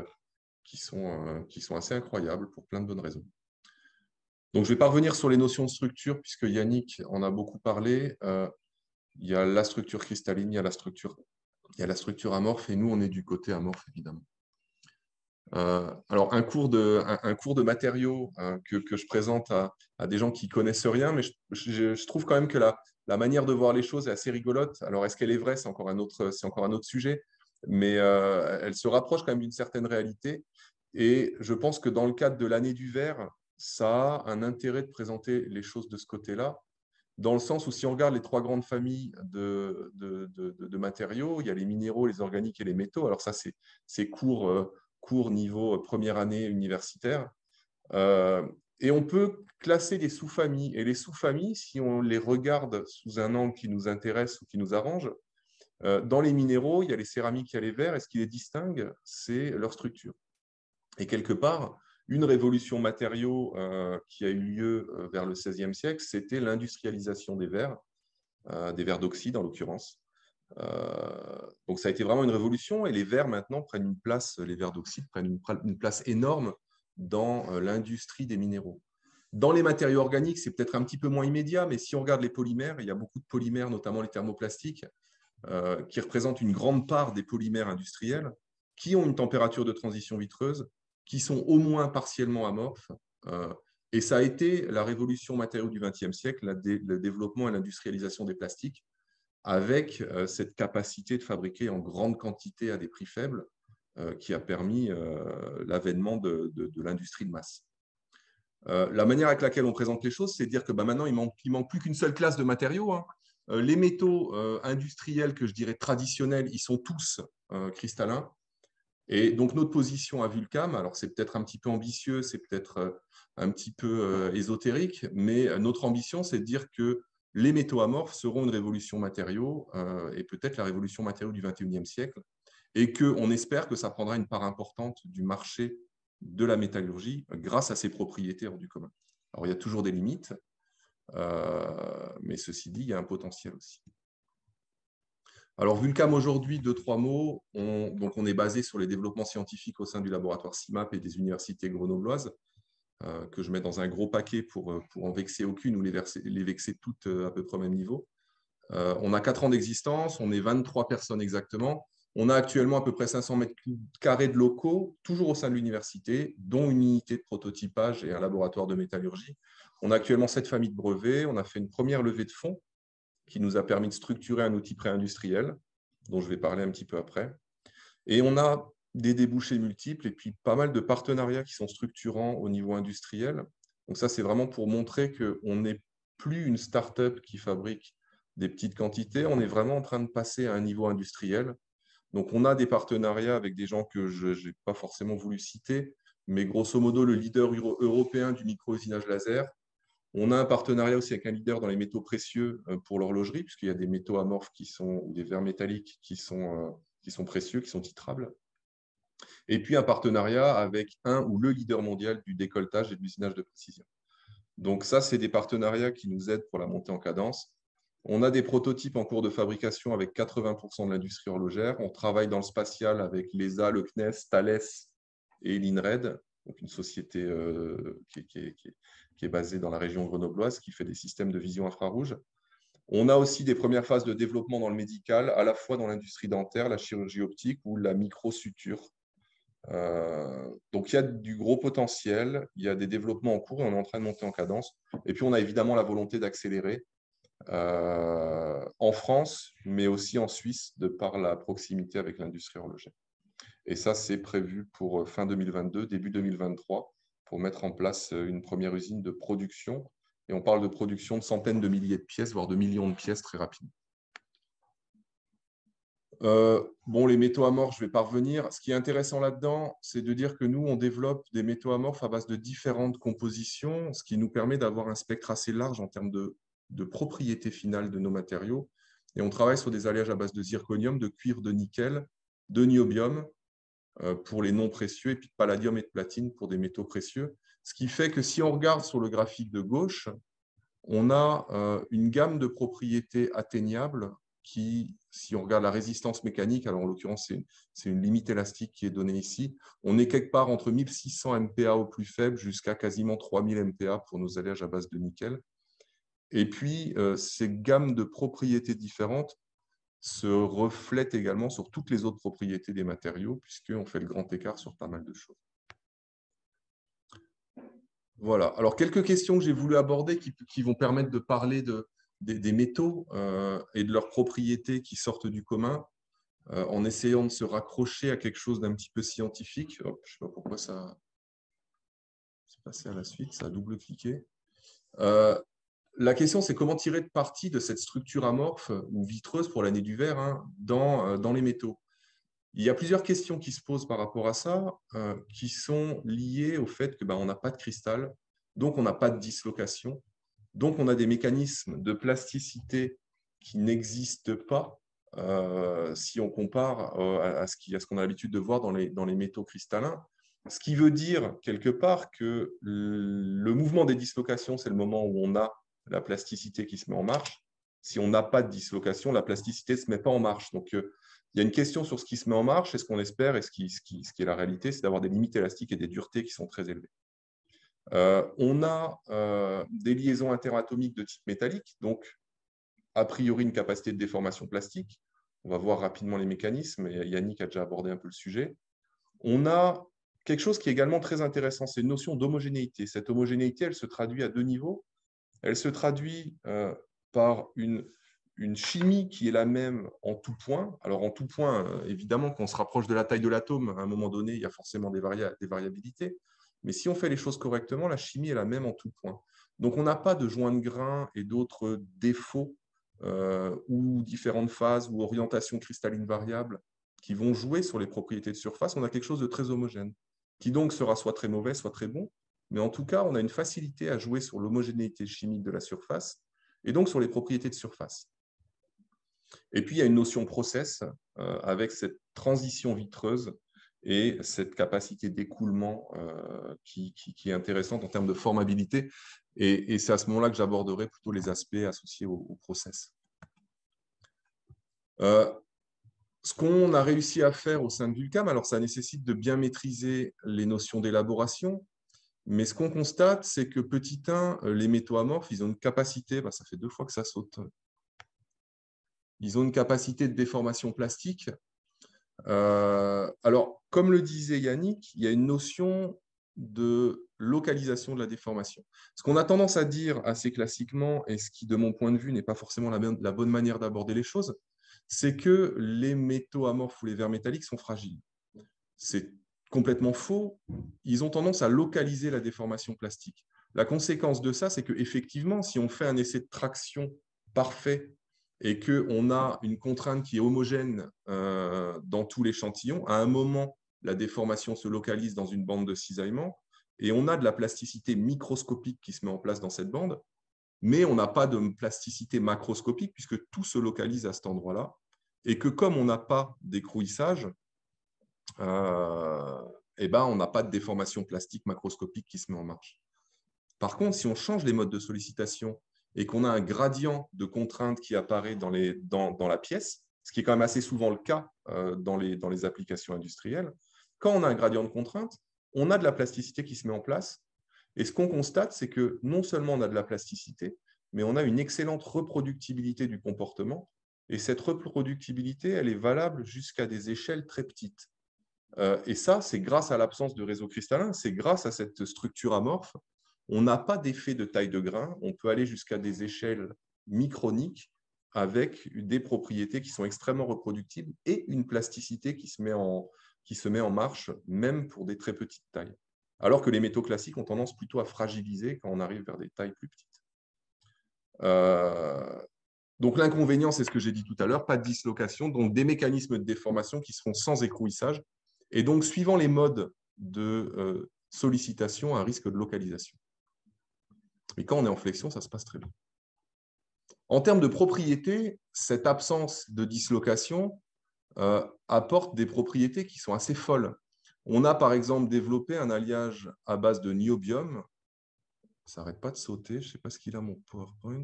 sont assez incroyables pour plein de bonnes raisons. Donc, je ne vais pas revenir sur les notions de structure, puisque Yannick en a beaucoup parlé. Il y a la structure cristalline, il y a la structure amorphe, et nous, on est du côté amorphe, évidemment. Alors, un cours de matériaux que je présente à des gens qui ne connaissent rien, mais je trouve quand même que la manière de voir les choses est assez rigolote. Alors, est-ce qu'elle est vraie? C'est encore un autre sujet, mais elle se rapproche quand même d'une certaine réalité. Et je pense que dans le cadre de l'année du verre, ça a un intérêt de présenter les choses de ce côté-là, dans le sens où si on regarde les 3 grandes familles de matériaux, il y a les minéraux, les organiques et les métaux. Alors ça, c'est cours niveau première année universitaire. Et on peut classer des sous-familles. Et les sous-familles, si on les regarde sous un angle qui nous intéresse ou qui nous arrange, dans les minéraux, il y a les céramiques, il y a les verres, et ce qui les distingue, c'est leur structure. Et quelque part, une révolution matériaux qui a eu lieu vers le XVIe siècle, c'était l'industrialisation des verres d'oxyde en l'occurrence. Donc ça a été vraiment une révolution, et les verres maintenant prennent une place, les verres d'oxyde prennent une place énorme dans l'industrie des minéraux. Dans les matériaux organiques, c'est peut-être un petit peu moins immédiat, mais si on regarde les polymères, il y a beaucoup de polymères, notamment les thermoplastiques, qui représentent une grande part des polymères industriels, qui ont une température de transition vitreuse, qui sont au moins partiellement amorphes. Et ça a été la révolution matériaux du XXe siècle, le développement et l'industrialisation des plastiques, avec cette capacité de fabriquer en grande quantité à des prix faibles, qui a permis l'avènement de l'industrie de masse. La manière avec laquelle on présente les choses, c'est de dire que maintenant, il ne manque plus qu'une seule classe de matériaux. Les métaux industriels que je dirais traditionnels, ils sont tous cristallins. Et donc, notre position à Vulcam, alors c'est peut-être un petit peu ambitieux, c'est peut-être un petit peu ésotérique, mais notre ambition, c'est de dire que les métaux amorphes seront une révolution matériaux et peut-être la révolution matériaux du XXIe siècle, et qu'on espère que ça prendra une part importante du marché de la métallurgie grâce à ses propriétés hors du commun. Alors, il y a toujours des limites, mais ceci dit, il y a un potentiel aussi. Alors, Vulcam aujourd'hui, 2-3 mots. Donc, on est basé sur les développements scientifiques au sein du laboratoire CIMAP et des universités grenobloises, que je mets dans un gros paquet pour en vexer aucune ou les vexer toutes à peu près au même niveau. On a 4 ans d'existence, on est 23 personnes exactement. On a actuellement à peu près 500 mètres carrés de locaux, toujours au sein de l'université, dont une unité de prototypage et un laboratoire de métallurgie. On a actuellement 7 familles de brevets. On a fait une première levée de fonds qui nous a permis de structurer un outil pré-industriel, dont je vais parler un petit peu après. Et on a des débouchés multiples et puis pas mal de partenariats qui sont structurants au niveau industriel. Donc ça, c'est vraiment pour montrer qu'on n'est plus une start-up qui fabrique des petites quantités, on est vraiment en train de passer à un niveau industriel. Donc on a des partenariats avec des gens que je n'ai pas forcément voulu citer, mais grosso modo, le leader européen du micro-usinage laser. On a un partenariat aussi avec un leader dans les métaux précieux pour l'horlogerie, puisqu'il y a des métaux amorphes ou des verres métalliques qui sont précieux, qui sont titrables. Et puis un partenariat avec un ou le leader mondial du décolletage et de l'usinage de précision. Donc ça, c'est des partenariats qui nous aident pour la montée en cadence. On a des prototypes en cours de fabrication avec 80% de l'industrie horlogère. On travaille dans le spatial avec l'ESA, le CNES, Thales et l'INRED, donc une société qui est basée dans la région grenobloise, qui fait des systèmes de vision infrarouge. On a aussi des premières phases de développement dans le médical, à la fois dans l'industrie dentaire, la chirurgie optique ou la microsuture. Donc, il y a du gros potentiel, il y a des développements en cours et on est en train de monter en cadence. Et puis, on a évidemment la volonté d'accélérer en France, mais aussi en Suisse, de par la proximité avec l'industrie horlogère. Et ça, c'est prévu pour fin 2022, début 2023, pour mettre en place une première usine de production. Et on parle de production de centaines de milliers de pièces, voire de millions de pièces très rapidement. Bon, les métaux amorphes, je vais pas revenir. Ce qui est intéressant là-dedans, c'est de dire que nous, on développe des métaux amorphes à base de différentes compositions, ce qui nous permet d'avoir un spectre assez large en termes de propriétés finales de nos matériaux. Et on travaille sur des alliages à base de zirconium, de cuivre, de nickel, de niobium pour les non précieux, et puis de palladium et de platine pour des métaux précieux. Ce qui fait que si on regarde sur le graphique de gauche, on a une gamme de propriétés atteignables qui, si on regarde la résistance mécanique, alors en l'occurrence, c'est une limite élastique qui est donnée ici, on est quelque part entre 1600 MPa au plus faible jusqu'à quasiment 3000 MPa pour nos alliages à base de nickel. Et puis, ces gammes de propriétés différentes se reflètent également sur toutes les autres propriétés des matériaux, puisqu'on fait le grand écart sur pas mal de choses. Voilà. Alors, quelques questions que j'ai voulu aborder qui vont permettre de parler des métaux et de leurs propriétés qui sortent du commun en essayant de se raccrocher à quelque chose d'un petit peu scientifique. Hop, je ne sais pas pourquoi ça s'est passé à la suite, ça a double-cliqué. La question, c'est comment tirer de parti de cette structure amorphe ou vitreuse pour l'année du verre dans les métaux. Il y a plusieurs questions qui se posent par rapport à ça, qui sont liées au fait que on n'a pas de cristal, donc on n'a pas de dislocation, donc on a des mécanismes de plasticité qui n'existent pas si on compare à ce qu'on a l'habitude de voir dans les métaux cristallins. Ce qui veut dire quelque part que le mouvement des dislocations, c'est le moment où on a la plasticité qui se met en marche. Si on n'a pas de dislocation, la plasticité ne se met pas en marche. Donc, il y a une question sur ce qui se met en marche, et ce qu'on espère, et ce qui est la réalité, c'est d'avoir des limites élastiques et des duretés qui sont très élevées. On a des liaisons interatomiques de type métallique, donc a priori une capacité de déformation plastique. On va voir rapidement les mécanismes, et Yannick a déjà abordé un peu le sujet. On a quelque chose qui est également très intéressant, c'est une notion d'homogénéité. Cette homogénéité, elle se traduit à deux niveaux. Elle se traduit par une chimie qui est la même en tout point. Alors, en tout point, évidemment, quand on se rapproche de la taille de l'atome, à un moment donné, il y a forcément des variabilités. Mais si on fait les choses correctement, la chimie est la même en tout point. Donc, on n'a pas de joint de grains et d'autres défauts ou différentes phases ou orientations cristallines variables qui vont jouer sur les propriétés de surface, on a quelque chose de très homogène, qui donc sera soit très mauvais, soit très bon, mais en tout cas, on a une facilité à jouer sur l'homogénéité chimique de la surface et donc sur les propriétés de surface. Et puis, il y a une notion process avec cette transition vitreuse et cette capacité d'écoulement qui est intéressante en termes de formabilité. Et c'est à ce moment-là que j'aborderai plutôt les aspects associés au process. Ce qu'on a réussi à faire au sein de Vulcam, alors ça nécessite de bien maîtriser les notions d'élaboration, mais ce qu'on constate, c'est que petit 1, les métaux amorphes, ils ont une capacité, ça fait 2 fois que ça saute, ils ont une capacité de déformation plastique. Alors, comme le disait Yannick, il y a une notion de localisation de la déformation. Ce qu'on a tendance à dire assez classiquement, et ce qui, de mon point de vue, n'est pas forcément la bonne manière d'aborder les choses, c'est que les métaux amorphes ou les verres métalliques sont fragiles. C'est complètement faux. Ils ont tendance à localiser la déformation plastique. La conséquence de ça, c'est qu'effectivement, si on fait un essai de traction parfait et qu'on a une contrainte qui est homogène dans tout l'échantillon, à un moment, la déformation se localise dans une bande de cisaillement et on a de la plasticité microscopique qui se met en place dans cette bande, mais on n'a pas de plasticité macroscopique puisque tout se localise à cet endroit-là et que comme on n'a pas d'écrouissage, on n'a pas de déformation plastique macroscopique qui se met en marche. Par contre, si on change les modes de sollicitation et qu'on a un gradient de contrainte qui apparaît dans la pièce, ce qui est quand même assez souvent le cas dans les applications industrielles, quand on a un gradient de contrainte, on a de la plasticité qui se met en place. Et ce qu'on constate, c'est que non seulement on a de la plasticité, mais on a une excellente reproductibilité du comportement. Et cette reproductibilité, elle est valable jusqu'à des échelles très petites. Et ça, c'est grâce à l'absence de réseau cristallin, c'est grâce à cette structure amorphe. On n'a pas d'effet de taille de grain, on peut aller jusqu'à des échelles microniques avec des propriétés qui sont extrêmement reproductibles et une plasticité qui se met en marche, même pour des très petites tailles. Alors que les métaux classiques ont tendance plutôt à fragiliser quand on arrive vers des tailles plus petites. Donc l'inconvénient, c'est ce que j'ai dit tout à l'heure, pas de dislocation, donc des mécanismes de déformation qui seront sans écrouissage, et donc suivant les modes de sollicitation, un risque de localisation. Mais quand on est en flexion, ça se passe très bien. En termes de propriétés, cette absence de dislocation apporte des propriétés qui sont assez folles. On a par exemple développé un alliage à base de niobium. Ça n'arrête pas de sauter, je ne sais pas ce qu'il a mon PowerPoint.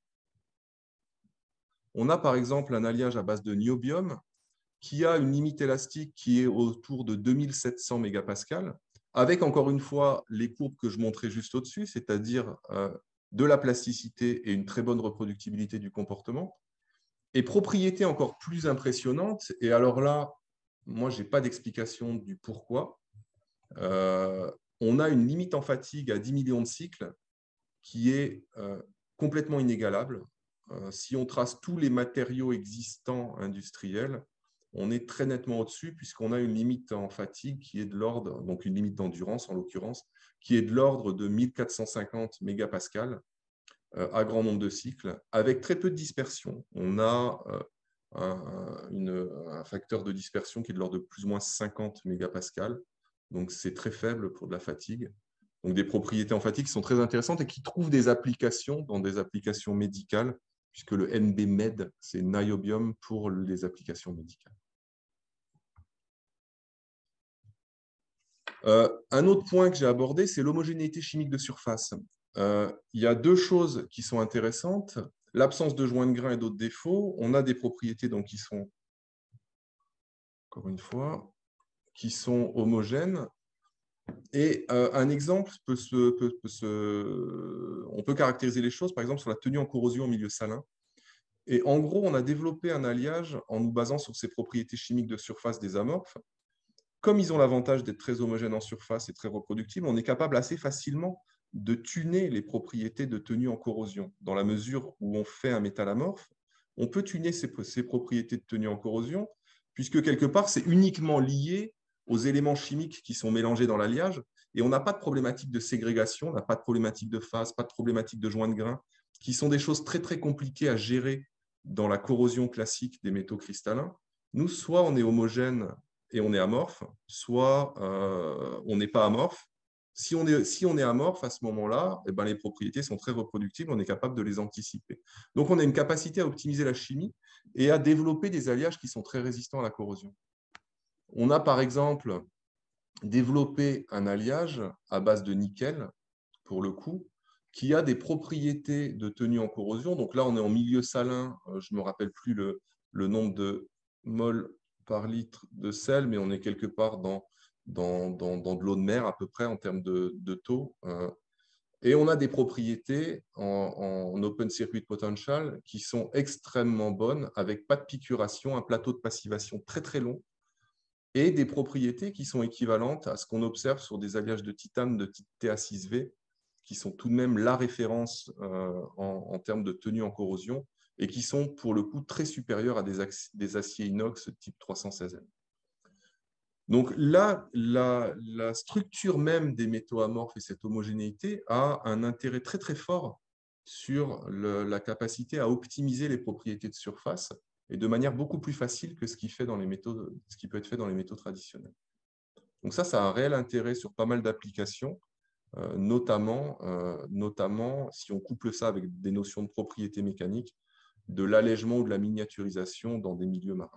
On a par exemple un alliage à base de niobium qui a une limite élastique qui est autour de 2700 mégapascales, avec encore une fois les courbes que je montrais juste au-dessus, c'est-à-dire de la plasticité et une très bonne reproductibilité du comportement. Et propriété encore plus impressionnante, et alors là, moi, je n'ai pas d'explication du pourquoi, on a une limite en fatigue à 10 millions de cycles qui est complètement inégalable. Si on trace tous les matériaux existants industriels, on est très nettement au-dessus puisqu'on a une limite en fatigue qui est de l'ordre, donc une limite d'endurance en l'occurrence, qui est de l'ordre de 1450 mégapascales à grand nombre de cycles, avec très peu de dispersion. On a un facteur de dispersion qui est de l'ordre de plus ou moins 50 mégapascales, donc c'est très faible pour de la fatigue. Donc des propriétés en fatigue qui sont très intéressantes et qui trouvent des applications dans des applications médicales, puisque le NB-Med, c'est niobium pour les applications médicales. Un autre point que j'ai abordé, c'est l'homogénéité chimique de surface. Il y a deux choses qui sont intéressantes. L'absence de joints de grains et d'autres défauts. On a des propriétés donc, qui sont, encore une fois, qui sont homogènes. Et un exemple, on peut caractériser les choses, par exemple, sur la tenue en corrosion au milieu salin. Et en gros, on a développé un alliage en nous basant sur ces propriétés chimiques de surface des amorphes. Comme ils ont l'avantage d'être très homogènes en surface et très reproductibles, on est capable assez facilement de tuner les propriétés de tenue en corrosion. Dans la mesure où on fait un métal amorphe, on peut tuner ces propriétés de tenue en corrosion, puisque quelque part, c'est uniquement lié aux éléments chimiques qui sont mélangés dans l'alliage, et on n'a pas de problématique de ségrégation, on n'a pas de problématique de phase, pas de problématique de joint de grain, qui sont des choses très, très compliquées à gérer dans la corrosion classique des métaux cristallins. Nous, soit on est homogène et on est amorphe, soit on n'est pas amorphe. Si on est amorphe, à ce moment-là, eh ben, les propriétés sont très reproductibles, on est capable de les anticiper. Donc, on a une capacité à optimiser la chimie et à développer des alliages qui sont très résistants à la corrosion. On a, par exemple, développé un alliage à base de nickel, pour le coup, qui a des propriétés de tenue en corrosion. Donc là, on est en milieu salin, je ne me rappelle plus le nombre de mol par litre de sel, mais on est quelque part dans de l'eau de mer à peu près en termes de taux. Et on a des propriétés en open circuit potential qui sont extrêmement bonnes, avec pas de piquration, un plateau de passivation très très long, et des propriétés qui sont équivalentes à ce qu'on observe sur des alliages de titane de type Ta6V, qui sont tout de même la référence en termes de tenue en corrosion, et qui sont pour le coup très supérieurs à des aciers inox type 316M. Donc là, la structure même des métaux amorphes et cette homogénéité a un intérêt très très fort sur la capacité à optimiser les propriétés de surface et de manière beaucoup plus facile que ce qui peut être fait dans les métaux traditionnels. Donc ça a un réel intérêt sur pas mal d'applications, notamment si on couple ça avec des notions de propriétés mécaniques, de l'allègement ou de la miniaturisation dans des milieux marins.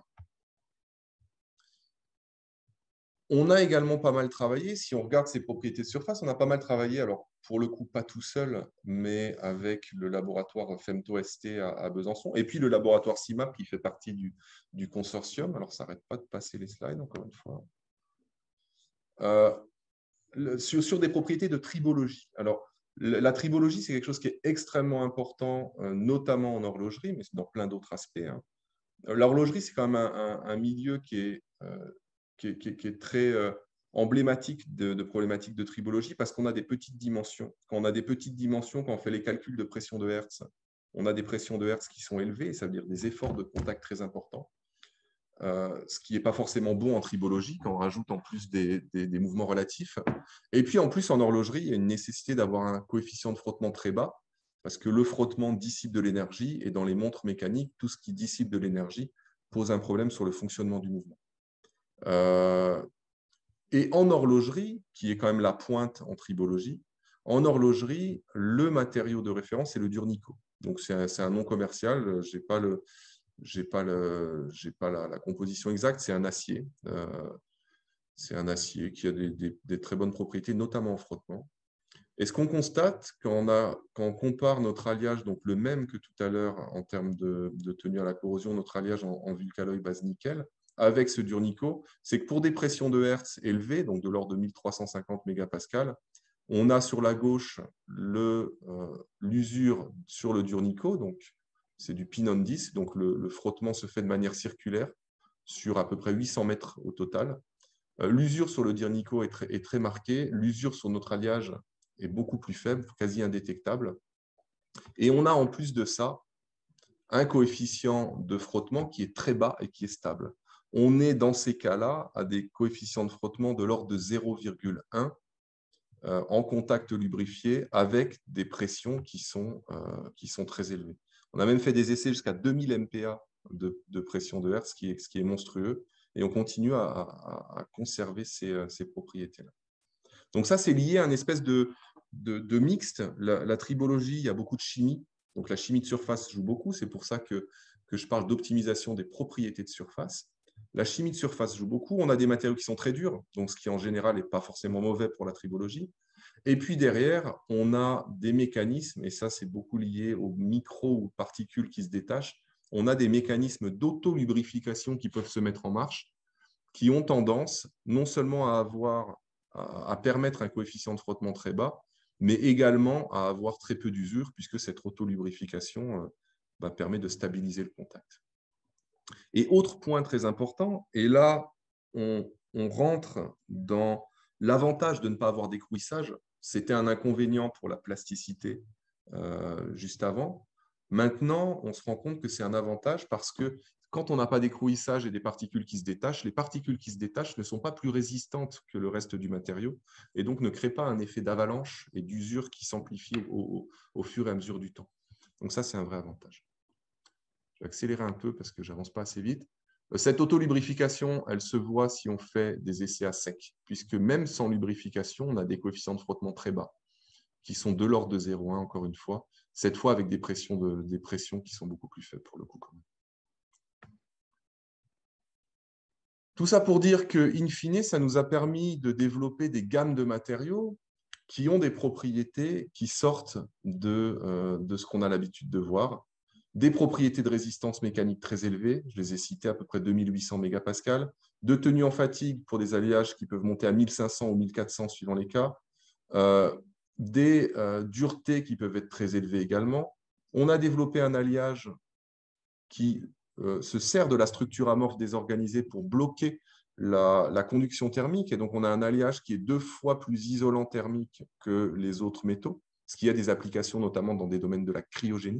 On a également pas mal travaillé, si on regarde ces propriétés de surface, on a pas mal travaillé, alors pour le coup pas tout seul, mais avec le laboratoire Femto-ST à Besançon, et puis le laboratoire CIMAP qui fait partie du consortium. Alors ça n'arrête pas de passer les slides, encore une fois. Sur des propriétés de tribologie. Alors, la tribologie, c'est quelque chose qui est extrêmement important, notamment en horlogerie, mais dans plein d'autres aspects. Hein. L'horlogerie, c'est quand même un milieu qui est très emblématique de problématiques de tribologie parce qu'on a des petites dimensions. Quand on fait les calculs de pression de Hertz, on a des pressions de Hertz qui sont élevées, ça veut dire des efforts de contact très importants. Ce qui n'est pas forcément bon en tribologie, quand on rajoute en plus des mouvements relatifs. Et puis en plus, en horlogerie, il y a une nécessité d'avoir un coefficient de frottement très bas, parce que le frottement dissipe de l'énergie, et dans les montres mécaniques, tout ce qui dissipe de l'énergie pose un problème sur le fonctionnement du mouvement. Et en horlogerie, qui est quand même la pointe en tribologie, en horlogerie, le matériau de référence, c'est le Durnico. Donc c'est un nom commercial, je n'ai pas la composition exacte, c'est un acier. C'est un acier qui a des très bonnes propriétés, notamment en frottement. Et ce qu'on constate quand on compare notre alliage, donc le même que tout à l'heure en termes de tenue à la corrosion, notre alliage en Vulcaloy base nickel, avec ce Durnico, c'est que pour des pressions de Hertz élevées, donc de l'ordre de 1350 mégapascales, on a sur la gauche l'usure sur le Durnico, donc c'est du pin on disc, donc le frottement se fait de manière circulaire sur à peu près 800 mètres au total. L'usure sur le Durnico est très marquée, l'usure sur notre alliage est beaucoup plus faible, quasi indétectable. Et on a en plus de ça un coefficient de frottement qui est très bas et qui est stable. On est dans ces cas-là à des coefficients de frottement de l'ordre de 0,1 en contact lubrifié avec des pressions qui sont très élevées. On a même fait des essais jusqu'à 2000 MPa de pression de Hertz, ce qui est monstrueux, et on continue à conserver ces propriétés-là. Donc ça, c'est lié à une espèce de mixte. La tribologie, il y a beaucoup de chimie, donc la chimie de surface joue beaucoup, c'est pour ça que je parle d'optimisation des propriétés de surface. La chimie de surface joue beaucoup. On a des matériaux qui sont très durs, donc ce qui en général n'est pas forcément mauvais pour la tribologie. Et puis derrière, on a des mécanismes, et ça c'est beaucoup lié aux micro ou particules qui se détachent. On a des mécanismes d'auto-lubrification qui peuvent se mettre en marche, qui ont tendance non seulement à permettre un coefficient de frottement très bas, mais également à avoir très peu d'usure, puisque cette auto-lubrification permet de stabiliser le contact. Et autre point très important, et là, on rentre dans l'avantage de ne pas avoir d'écrouissage. C'était un inconvénient pour la plasticité juste avant. Maintenant, on se rend compte que c'est un avantage parce que quand on n'a pas d'écrouissage et des particules qui se détachent, les particules qui se détachent ne sont pas plus résistantes que le reste du matériau et donc ne créent pas un effet d'avalanche et d'usure qui s'amplifie au fur et à mesure du temps. Donc ça, c'est un vrai avantage. Je vais accélérer un peu parce que je n'avance pas assez vite. Cette autolubrification, elle se voit si on fait des essais à sec, puisque même sans lubrification, on a des coefficients de frottement très bas, qui sont de l'ordre de 0,1, encore une fois, cette fois avec des pressions qui sont beaucoup plus faibles pour le coup. Quand même. Tout ça pour dire que, in fine, ça nous a permis de développer des gammes de matériaux qui ont des propriétés qui sortent de ce qu'on a l'habitude de voir. Des propriétés de résistance mécanique très élevées, je les ai citées à peu près 2800 mégapascales, de tenue en fatigue pour des alliages qui peuvent monter à 1500 ou 1400 suivant les cas, des duretés qui peuvent être très élevées également. On a développé un alliage qui se sert de la structure amorphe désorganisée pour bloquer la conduction thermique. Et donc, on a un alliage qui est 2 fois plus isolant thermique que les autres métaux, ce qui a des applications notamment dans des domaines de la cryogénie.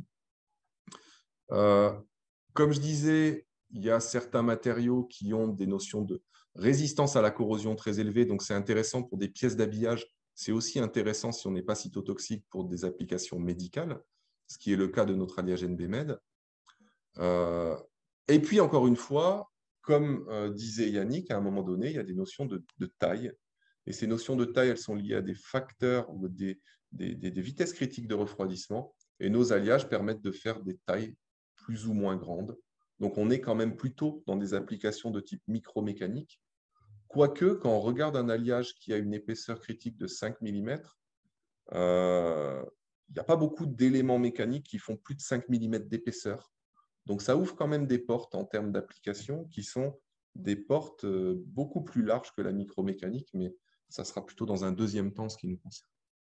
Comme je disais, il y a certains matériaux qui ont des notions de résistance à la corrosion très élevées, donc c'est intéressant pour des pièces d'habillage. C'est aussi intéressant si on n'est pas cytotoxique pour des applications médicales, ce qui est le cas de notre alliage NBMed. Et puis, encore une fois, comme disait Yannick, à un moment donné, il y a des notions de taille. Et ces notions de taille, elles sont liées à des facteurs ou des vitesses critiques de refroidissement. Et nos alliages permettent de faire des tailles plus ou moins grandes. Donc, on est quand même plutôt dans des applications de type micromécanique. Quoique, quand on regarde un alliage qui a une épaisseur critique de 5 mm, il n'y a pas beaucoup d'éléments mécaniques qui font plus de 5 mm d'épaisseur. Donc, ça ouvre quand même des portes en termes d'application qui sont des portes beaucoup plus larges que la micromécanique, mais ça sera plutôt dans un deuxième temps ce qui nous concerne.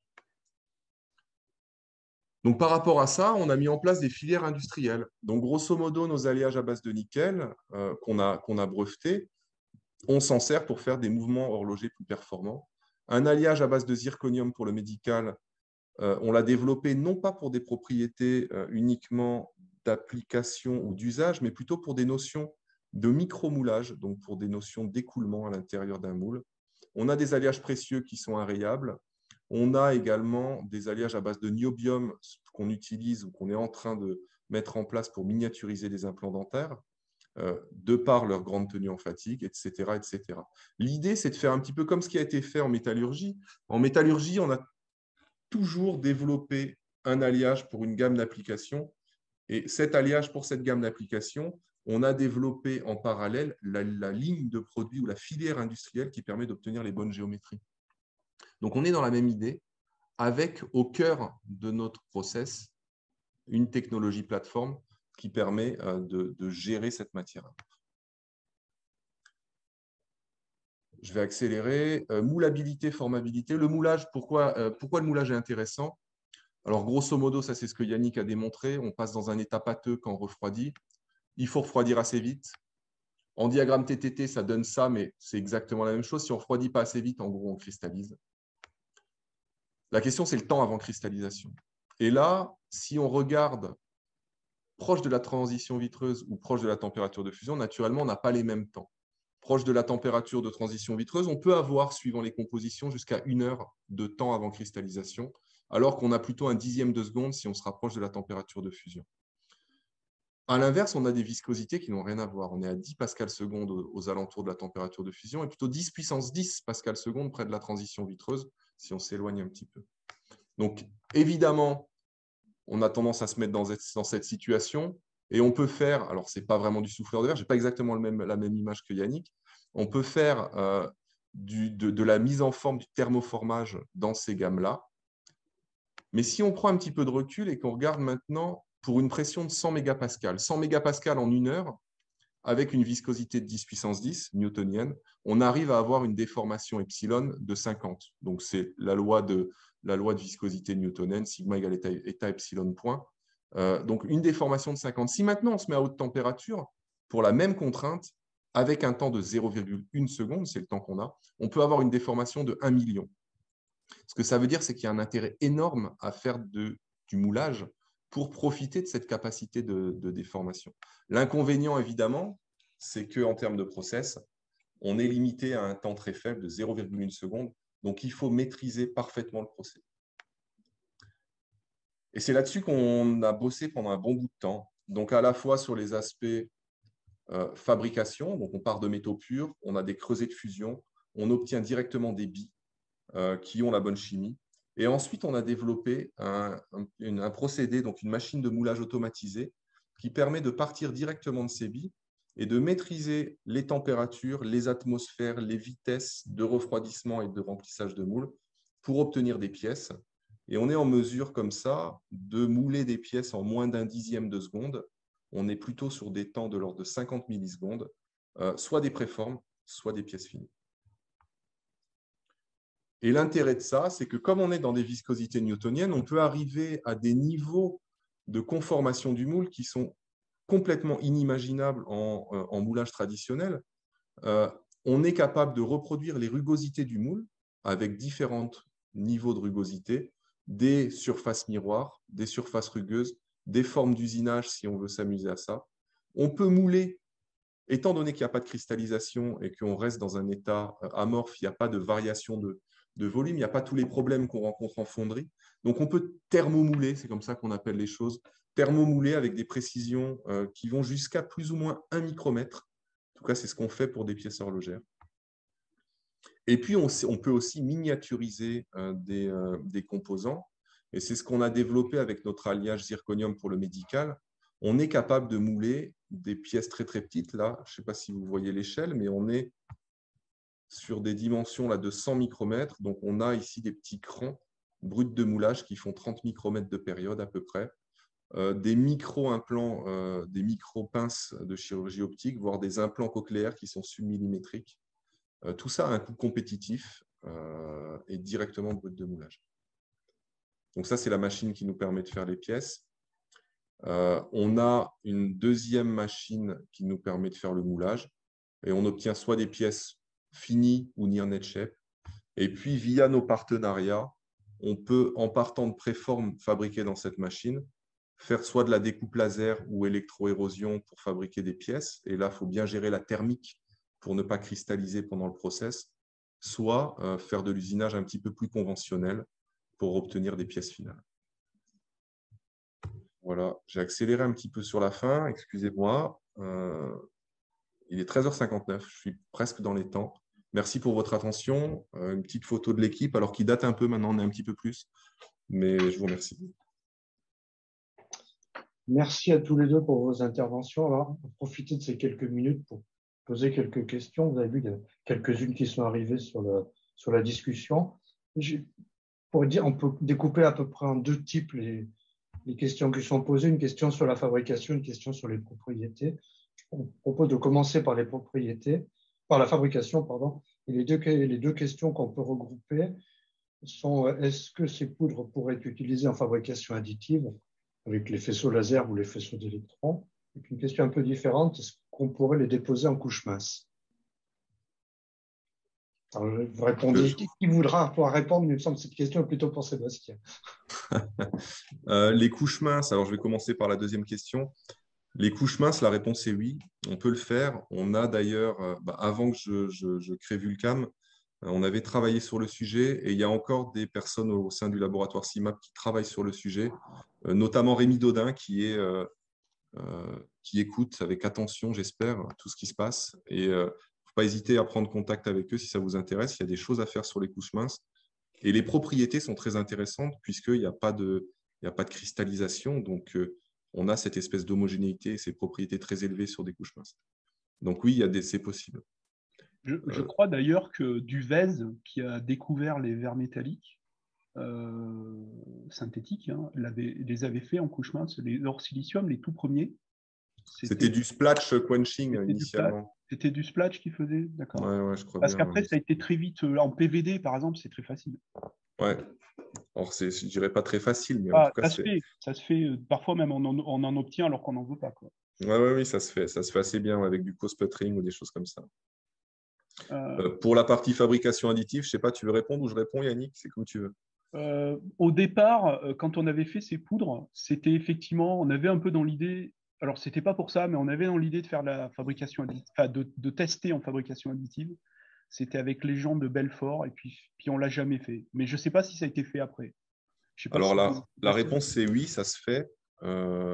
Donc, par rapport à ça, on a mis en place des filières industrielles. Donc, grosso modo, nos alliages à base de nickel qu'on a brevetés, on s'en sert pour faire des mouvements horlogers plus performants. Un alliage à base de zirconium pour le médical, on l'a développé non pas pour des propriétés uniquement d'application ou d'usage, mais plutôt pour des notions de micromoulage, donc pour des notions d'écoulement à l'intérieur d'un moule. On a des alliages précieux qui sont inrayables. On a également des alliages à base de niobium qu'on utilise ou qu'on est en train de mettre en place pour miniaturiser des implants dentaires, de par leur grande tenue en fatigue, etc. etc. L'idée, c'est de faire un petit peu comme ce qui a été fait en métallurgie. En métallurgie, on a toujours développer un alliage pour une gamme d'applications. Et cet alliage pour cette gamme d'applications, on a développé en parallèle la ligne de produits ou la filière industrielle qui permet d'obtenir les bonnes géométries. Donc, on est dans la même idée, avec au cœur de notre process une technologie plateforme qui permet de gérer cette matière. Je vais accélérer. Moulabilité, formabilité. Le moulage, pourquoi le moulage est intéressant? Alors, grosso modo, ça, c'est ce que Yannick a démontré. On passe dans un état pâteux quand on refroidit. Il faut refroidir assez vite. En diagramme TTT, ça donne ça, mais c'est exactement la même chose. Si on ne refroidit pas assez vite, en gros, on cristallise. La question, c'est le temps avant cristallisation. Et là, si on regarde proche de la transition vitreuse ou proche de la température de fusion, naturellement, on n'a pas les mêmes temps. Proche de la température de transition vitreuse, on peut avoir, suivant les compositions, jusqu'à 1 heure de temps avant cristallisation, alors qu'on a plutôt un dixième de seconde si on se rapproche de la température de fusion. À l'inverse, on a des viscosités qui n'ont rien à voir. On est à 10 pascal secondes aux alentours de la température de fusion et plutôt 10 puissance 10 pascal secondes près de la transition vitreuse si on s'éloigne un petit peu. Donc, évidemment, on a tendance à se mettre dans cette situation et on peut faire, alors ce n'est pas vraiment du souffleur de verre, je n'ai pas exactement la même image que Yannick, on peut faire de la mise en forme du thermoformage dans ces gammes-là. Mais si on prend un petit peu de recul et qu'on regarde maintenant pour une pression de 100 mégapascales, 100 mégapascales en 1 heure, avec une viscosité de 10 puissance 10 newtonienne, on arrive à avoir une déformation epsilon de 50. Donc, c'est la loi de viscosité newtonienne, sigma égale état epsilon point. Donc, une déformation de 50. Si maintenant on se met à haute température, pour la même contrainte, avec un temps de 0,1 seconde, c'est le temps qu'on a, on peut avoir une déformation de 1 million. Ce que ça veut dire, c'est qu'il y a un intérêt énorme à faire du moulage pour profiter de cette capacité de déformation. L'inconvénient, évidemment, c'est qu'en termes de process, on est limité à un temps très faible de 0,1 seconde. Donc, il faut maîtriser parfaitement le procès. Et c'est là-dessus qu'on a bossé pendant un bon bout de temps. donc à la fois sur les aspects fabrication, donc on part de métaux purs, on a des creusets de fusion, on obtient directement des billes qui ont la bonne chimie. Et ensuite, on a développé un procédé, donc une machine de moulage automatisée, qui permet de partir directement de ces billes et de maîtriser les températures, les atmosphères, les vitesses de refroidissement et de remplissage de moule pour obtenir des pièces. Et on est en mesure, comme ça, de mouler des pièces en moins d'un dixième de seconde. On est plutôt sur des temps de l'ordre de 50 millisecondes, soit des préformes, soit des pièces finies. Et l'intérêt de ça, c'est que comme on est dans des viscosités newtoniennes, on peut arriver à des niveaux de conformation du moule qui sont complètement inimaginables en moulage traditionnel. On est capable de reproduire les rugosités du moule avec différents niveaux de rugosité, des surfaces miroirs, des surfaces rugueuses, des formes d'usinage si on veut s'amuser à ça. On peut mouler, étant donné qu'il n'y a pas de cristallisation et qu'on reste dans un état amorphe, il n'y a pas de variation de volume, il n'y a pas tous les problèmes qu'on rencontre en fonderie. Donc on peut thermomouler, c'est comme ça qu'on appelle les choses, thermomouler avec des précisions qui vont jusqu'à plus ou moins 1 micromètre. En tout cas, c'est ce qu'on fait pour des pièces horlogères. Et puis, on peut aussi miniaturiser des composants. Et c'est ce qu'on a développé avec notre alliage zirconium pour le médical. On est capable de mouler des pièces très, très petites. Là, je ne sais pas si vous voyez l'échelle, mais on est sur des dimensions là, de 100 micromètres. Donc, on a ici des petits crans bruts de moulage qui font 30 micromètres de période à peu près. Des micro-implants, des micro-pinces de chirurgie optique, voire des implants cochléaires qui sont submillimétriques. Tout ça a un coût compétitif et directement brut de moulage. Donc ça, c'est la machine qui nous permet de faire les pièces. On a une deuxième machine qui nous permet de faire le moulage. Et on obtient soit des pièces finies ou near net shape. Et puis, via nos partenariats, on peut, en partant de préformes fabriquées dans cette machine, faire soit de la découpe laser ou électroérosion pour fabriquer des pièces. Et là, il faut bien gérer la thermique pour ne pas cristalliser pendant le process, soit faire de l'usinage un petit peu plus conventionnel pour obtenir des pièces finales. Voilà, j'ai accéléré un petit peu sur la fin, excusez-moi. Il est 13h59, je suis presque dans les temps. Merci pour votre attention. Une petite photo de l'équipe, alors qui date un peu, maintenant on est un petit peu plus, mais je vous remercie. Merci à tous les deux pour vos interventions. Alors, profitez de ces quelques minutes pour poser quelques questions. Vous avez vu, il y a quelques-unes qui sont arrivées sur la discussion. Pour dire, on peut découper à peu près en deux types les questions qui sont posées, une question sur la fabrication, une question sur les propriétés. Je propose de commencer par les propriétés, par la fabrication, pardon. Et les deux questions qu'on peut regrouper sont: est-ce que ces poudres pourraient être utilisées en fabrication additive avec les faisceaux laser ou les faisceaux d'électrons? Et puis une question un peu différente, est-ce qu'on pourrait les déposer en couche mince? Alors, vous répondez, qui voudra pouvoir répondre? Mais il me semble que cette question est plutôt pour Sébastien. Les couches minces, alors je vais commencer par la deuxième question. Les couches minces, la réponse est oui, on peut le faire. On a d'ailleurs, avant que je crée Vulcam, on avait travaillé sur le sujet et il y a encore des personnes au sein du laboratoire CIMAP qui travaillent sur le sujet, notamment Rémi Dodin qui écoute avec attention, j'espère, tout ce qui se passe. Et il ne faut pas hésiter à prendre contact avec eux si ça vous intéresse. Il y a des choses à faire sur les couches minces. Et les propriétés sont très intéressantes puisqu'il n'y a pas de cristallisation. Donc, on a cette espèce d'homogénéité et ces propriétés très élevées sur des couches minces. Donc oui, c'est possible. Je crois d'ailleurs que Duvez, qui a découvert les verres métalliques synthétiques, les avait fait en couche mince, les hors silicium, les tout premiers. C'était du splatch quenching initialement. C'était du splatch qu'il faisait, d'accord. Ouais, je crois Parce bien. Parce qu'après, ça a été très vite. En PVD, par exemple, c'est très facile. Ouais. Alors, je dirais pas très facile, mais en tout cas, ça se fait. Parfois, même, on en obtient alors qu'on n'en veut pas, quoi. Oui, ça se fait assez bien avec du co-sputtering ou des choses comme ça. Pour la partie fabrication additive, je ne sais pas, tu veux répondre ou je réponds, Yannick? C'est comme tu veux. Au départ, quand on avait fait ces poudres, c'était effectivement, on avait un peu dans l'idée, alors c'était pas pour ça, mais on avait dans l'idée de faire la fabrication additive, enfin de tester en fabrication additive. C'était avec les gens de Belfort et puis on l'a jamais fait. Mais je sais pas si ça a été fait après. Alors la réponse c'est oui, ça se fait.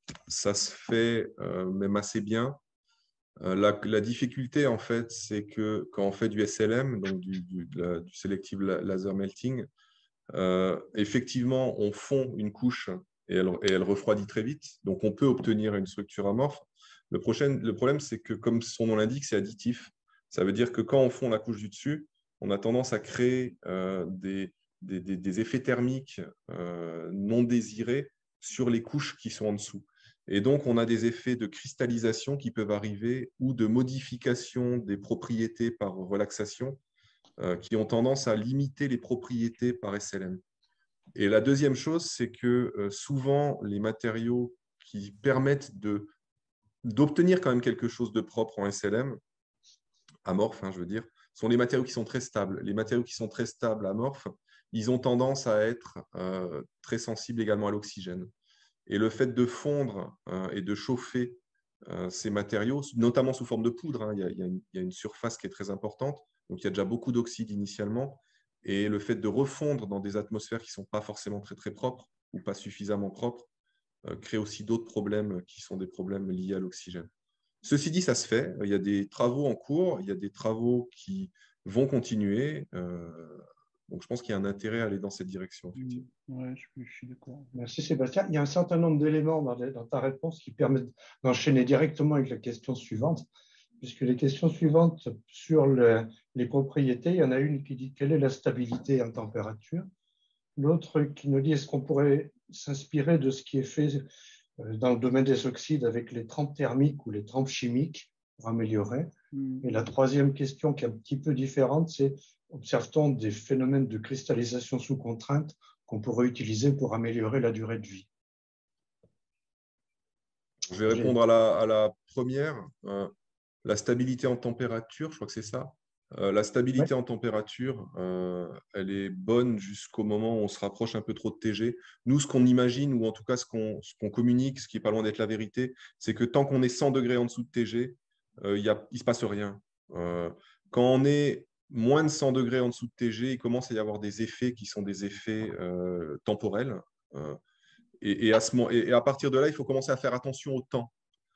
ça se fait même assez bien. La difficulté, en fait, c'est que quand on fait du SLM, donc du Selective Laser Melting, effectivement, on fond une couche et elle refroidit très vite. Donc, on peut obtenir une structure amorphe. Le problème, c'est que, comme son nom l'indique, c'est additif. Ça veut dire que quand on fond la couche du dessus, on a tendance à créer des effets thermiques non désirés sur les couches qui sont en dessous. Et donc, on a des effets de cristallisation qui peuvent arriver ou de modification des propriétés par relaxation qui ont tendance à limiter les propriétés par SLM. Et la deuxième chose, c'est que souvent, les matériaux qui permettent d'obtenir quand même quelque chose de propre en SLM, amorphe, je veux dire, sont les matériaux qui sont très stables. Les matériaux qui sont très stables, amorphes, ils ont tendance à être très sensibles également à l'oxygène. Et le fait de fondre et de chauffer ces matériaux, notamment sous forme de poudre, il y a une surface qui est très importante, donc il y a déjà beaucoup d'oxyde initialement, et le fait de refondre dans des atmosphères qui ne sont pas forcément très, très propres ou pas suffisamment propres crée aussi d'autres problèmes qui sont des problèmes liés à l'oxygène. Ceci dit, ça se fait. Il y a des travaux en cours, il y a des travaux qui vont continuer. Donc, je pense qu'il y a un intérêt à aller dans cette direction. Ouais, je suis d'accord. Merci Sébastien. Il y a un certain nombre d'éléments dans ta réponse qui permettent d'enchaîner directement avec la question suivante, puisque les questions suivantes sur les propriétés, il y en a une qui dit quelle est la stabilité en température, l'autre qui nous dit est-ce qu'on pourrait s'inspirer de ce qui est fait dans le domaine des oxydes avec les trempes thermiques ou les trempes chimiques pour améliorer. Et la troisième question qui est un petit peu différente, c'est observe-t-on des phénomènes de cristallisation sous contrainte qu'on pourrait utiliser pour améliorer la durée de vie? Je vais répondre à la première. La stabilité en température, je crois que c'est ça. La stabilité en température, elle est bonne jusqu'au moment où on se rapproche un peu trop de TG. Nous, ce qu'on imagine, ou en tout cas ce qu'on communique, ce qui n'est pas loin d'être la vérité, c'est que tant qu'on est 100 degrés en dessous de TG, il ne se passe rien. Quand on est moins de 100 degrés en dessous de TG, il commence à y avoir des effets qui sont des effets temporels. Et à partir de là, il faut commencer à faire attention au temps.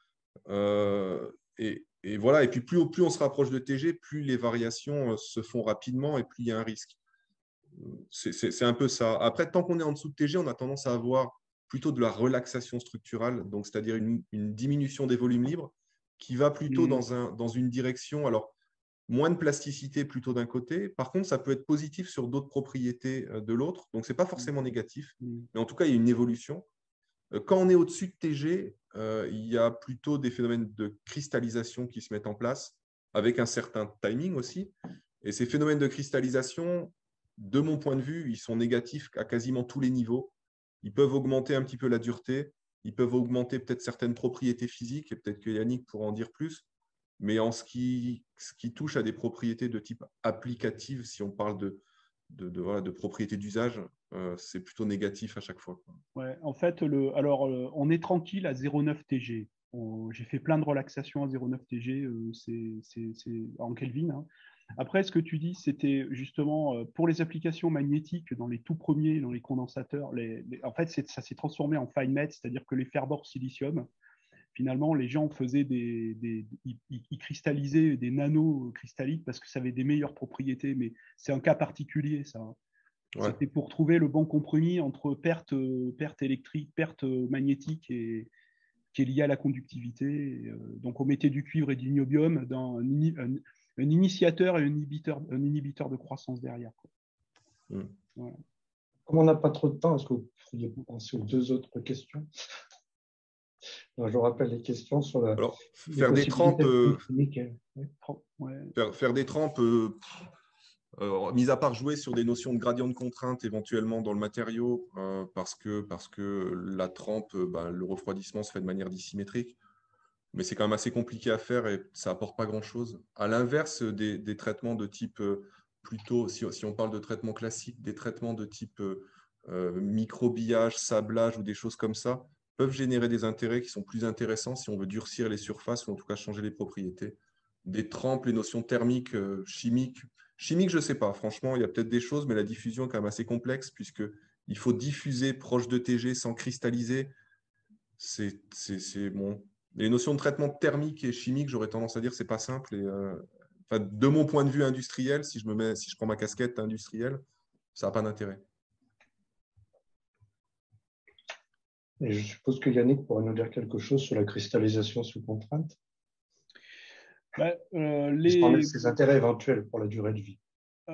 Et voilà, et puis plus on se rapproche de TG, plus les variations se font rapidement et plus il y a un risque. C'est un peu ça. Après, tant qu'on est en dessous de TG, on a tendance à avoir plutôt de la relaxation structurale, donc c'est-à-dire une diminution des volumes libres qui va plutôt dans une direction, alors moins de plasticité plutôt d'un côté. Par contre, ça peut être positif sur d'autres propriétés de l'autre, donc ce n'est pas forcément négatif, mais en tout cas, il y a une évolution. Quand on est au-dessus de TG, il y a plutôt des phénomènes de cristallisation qui se mettent en place, avec un certain timing aussi. Et ces phénomènes de cristallisation, de mon point de vue, ils sont négatifs à quasiment tous les niveaux. Ils peuvent augmenter un petit peu la dureté, ils peuvent augmenter peut-être certaines propriétés physiques, et peut-être que Yannick pourra en dire plus. Mais en ce qui touche à des propriétés de type applicative, si on parle de propriétés d'usage, c'est plutôt négatif à chaque fois. Ouais, en fait, on est tranquille à 0,9 TG. J'ai fait plein de relaxations à 0,9 TG, c'est en Kelvin. Hein. Après, ce que tu dis, c'était justement pour les applications magnétiques dans les tout premiers, dans les condensateurs, en fait, ça s'est transformé en fine met, c'est-à-dire que les ferbords silicium, finalement, les gens faisaient ils cristallisaient des nanocristalliques parce que ça avait des meilleures propriétés, mais c'est un cas particulier, ça. Ouais. C'était pour trouver le bon compromis entre perte électrique, perte magnétique qui est liée à la conductivité. Donc, on mettait du cuivre et du niobium dans un initiateur et un inhibiteur de croissance derrière. Voilà. Comme on n'a pas trop de temps, est-ce que vous pourriez penser aux deux autres questions? Alors, je vous rappelle les questions sur la. Alors, faire des trempes. Ouais. Faire des trempes. Mis à part jouer sur des notions de gradient de contrainte éventuellement dans le matériau, parce que la trempe, le refroidissement se fait de manière dissymétrique, mais c'est quand même assez compliqué à faire et ça n'apporte pas grand-chose. À l'inverse des traitements de type, plutôt, si on parle de traitements classiques, des traitements de type microbillage, sablage ou des choses comme ça, peuvent générer des intérêts qui sont plus intéressants si on veut durcir les surfaces ou en tout cas changer les propriétés. Des trempes, les notions thermiques, chimiques. Chimique, je ne sais pas. Franchement, il y a peut-être des choses, mais la diffusion est quand même assez complexe puisqu'il faut diffuser proche de TG sans cristalliser. bon. Les notions de traitement thermique et chimique, j'aurais tendance à dire, c'est pas simple. Et, enfin, de mon point de vue industriel, si je prends ma casquette industrielle, ça n'a pas d'intérêt. Et je suppose que Yannick pourrait nous dire quelque chose sur la cristallisation sous contrainte. Ses intérêts éventuels pour la durée de vie.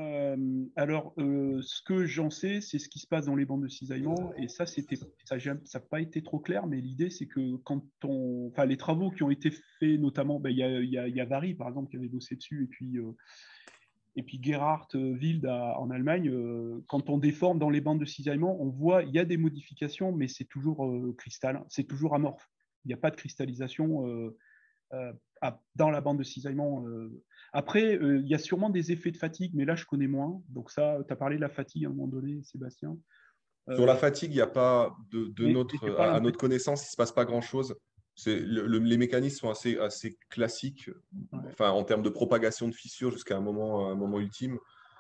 Ce que j'en sais, c'est ce qui se passe dans les bandes de cisaillement, et ça n'a pas été trop clair, mais l'idée, c'est que les travaux qui ont été faits, notamment, il y a Vary, par exemple, qui avait bossé dessus, et puis Gerhard Wild en Allemagne, quand on déforme dans les bandes de cisaillement, on voit, il y a des modifications, mais c'est toujours cristallin, c'est toujours amorphe. Il n'y a pas de cristallisation dans la bande de cisaillement. Après, il y a sûrement des effets de fatigue, mais là, je connais moins. Donc ça, tu as parlé de la fatigue à un moment donné, Sébastien. Sur la fatigue, il n'y a pas, à notre connaissance, il ne se passe pas grand-chose. Les mécanismes sont assez classiques, Ouais. Enfin, en termes de propagation de fissures jusqu'à un moment ultime.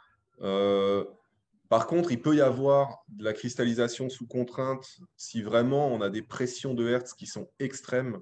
Par contre, il peut y avoir de la cristallisation sous contrainte si vraiment on a des pressions de Hertz qui sont extrêmes.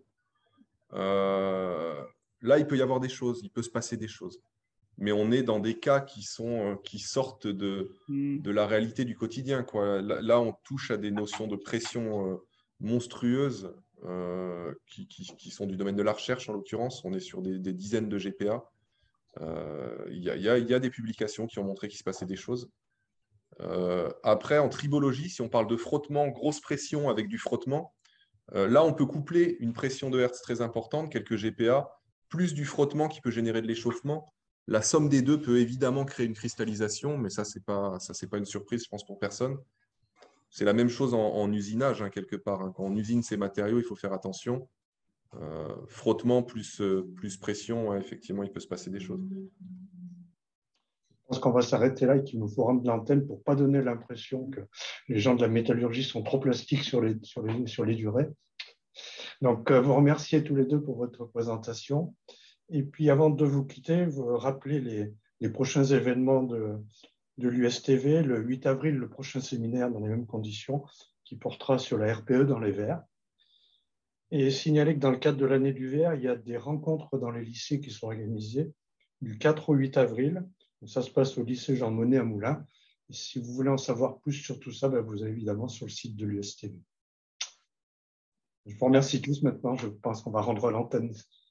Là, il peut y avoir des choses, il peut se passer des choses. Mais on est dans des cas qui sortent de la réalité du quotidien, quoi. Là, on touche à des notions de pression monstrueuses qui sont du domaine de la recherche, en l'occurrence. On est sur des dizaines de GPa. Il y a des publications qui ont montré qu'il se passait des choses. Après, en tribologie, si on parle de frottement, grosse pression avec du frottement, là, on peut coupler une pression de Hertz très importante, quelques GPa, plus du frottement qui peut générer de l'échauffement. La somme des deux peut évidemment créer une cristallisation, mais ça, c'est pas une surprise, je pense, pour personne. C'est la même chose en usinage, hein, quelque part. Hein. Quand on usine ces matériaux, il faut faire attention. Frottement plus pression, ouais, effectivement, il peut se passer des choses. Je pense qu'on va s'arrêter là et qu'il nous faut rendre l'antenne pour ne pas donner l'impression que les gens de la métallurgie sont trop plastiques sur les durées. Donc, vous remerciez tous les deux pour votre présentation. Et puis, avant de vous quitter, vous rappelez les prochains événements de l'USTV. Le 8 avril, le prochain séminaire dans les mêmes conditions qui portera sur la RPE dans les verts. Et signaler que dans le cadre de l'année du verre, il y a des rencontres dans les lycées qui sont organisées du 4 au 8 avril. Donc, ça se passe au lycée Jean Monnet à Moulins. Et si vous voulez en savoir plus sur tout ça, vous avez évidemment sur le site de l'USTV. Je vous remercie tous maintenant. Je pense qu'on va rendre l'antenne.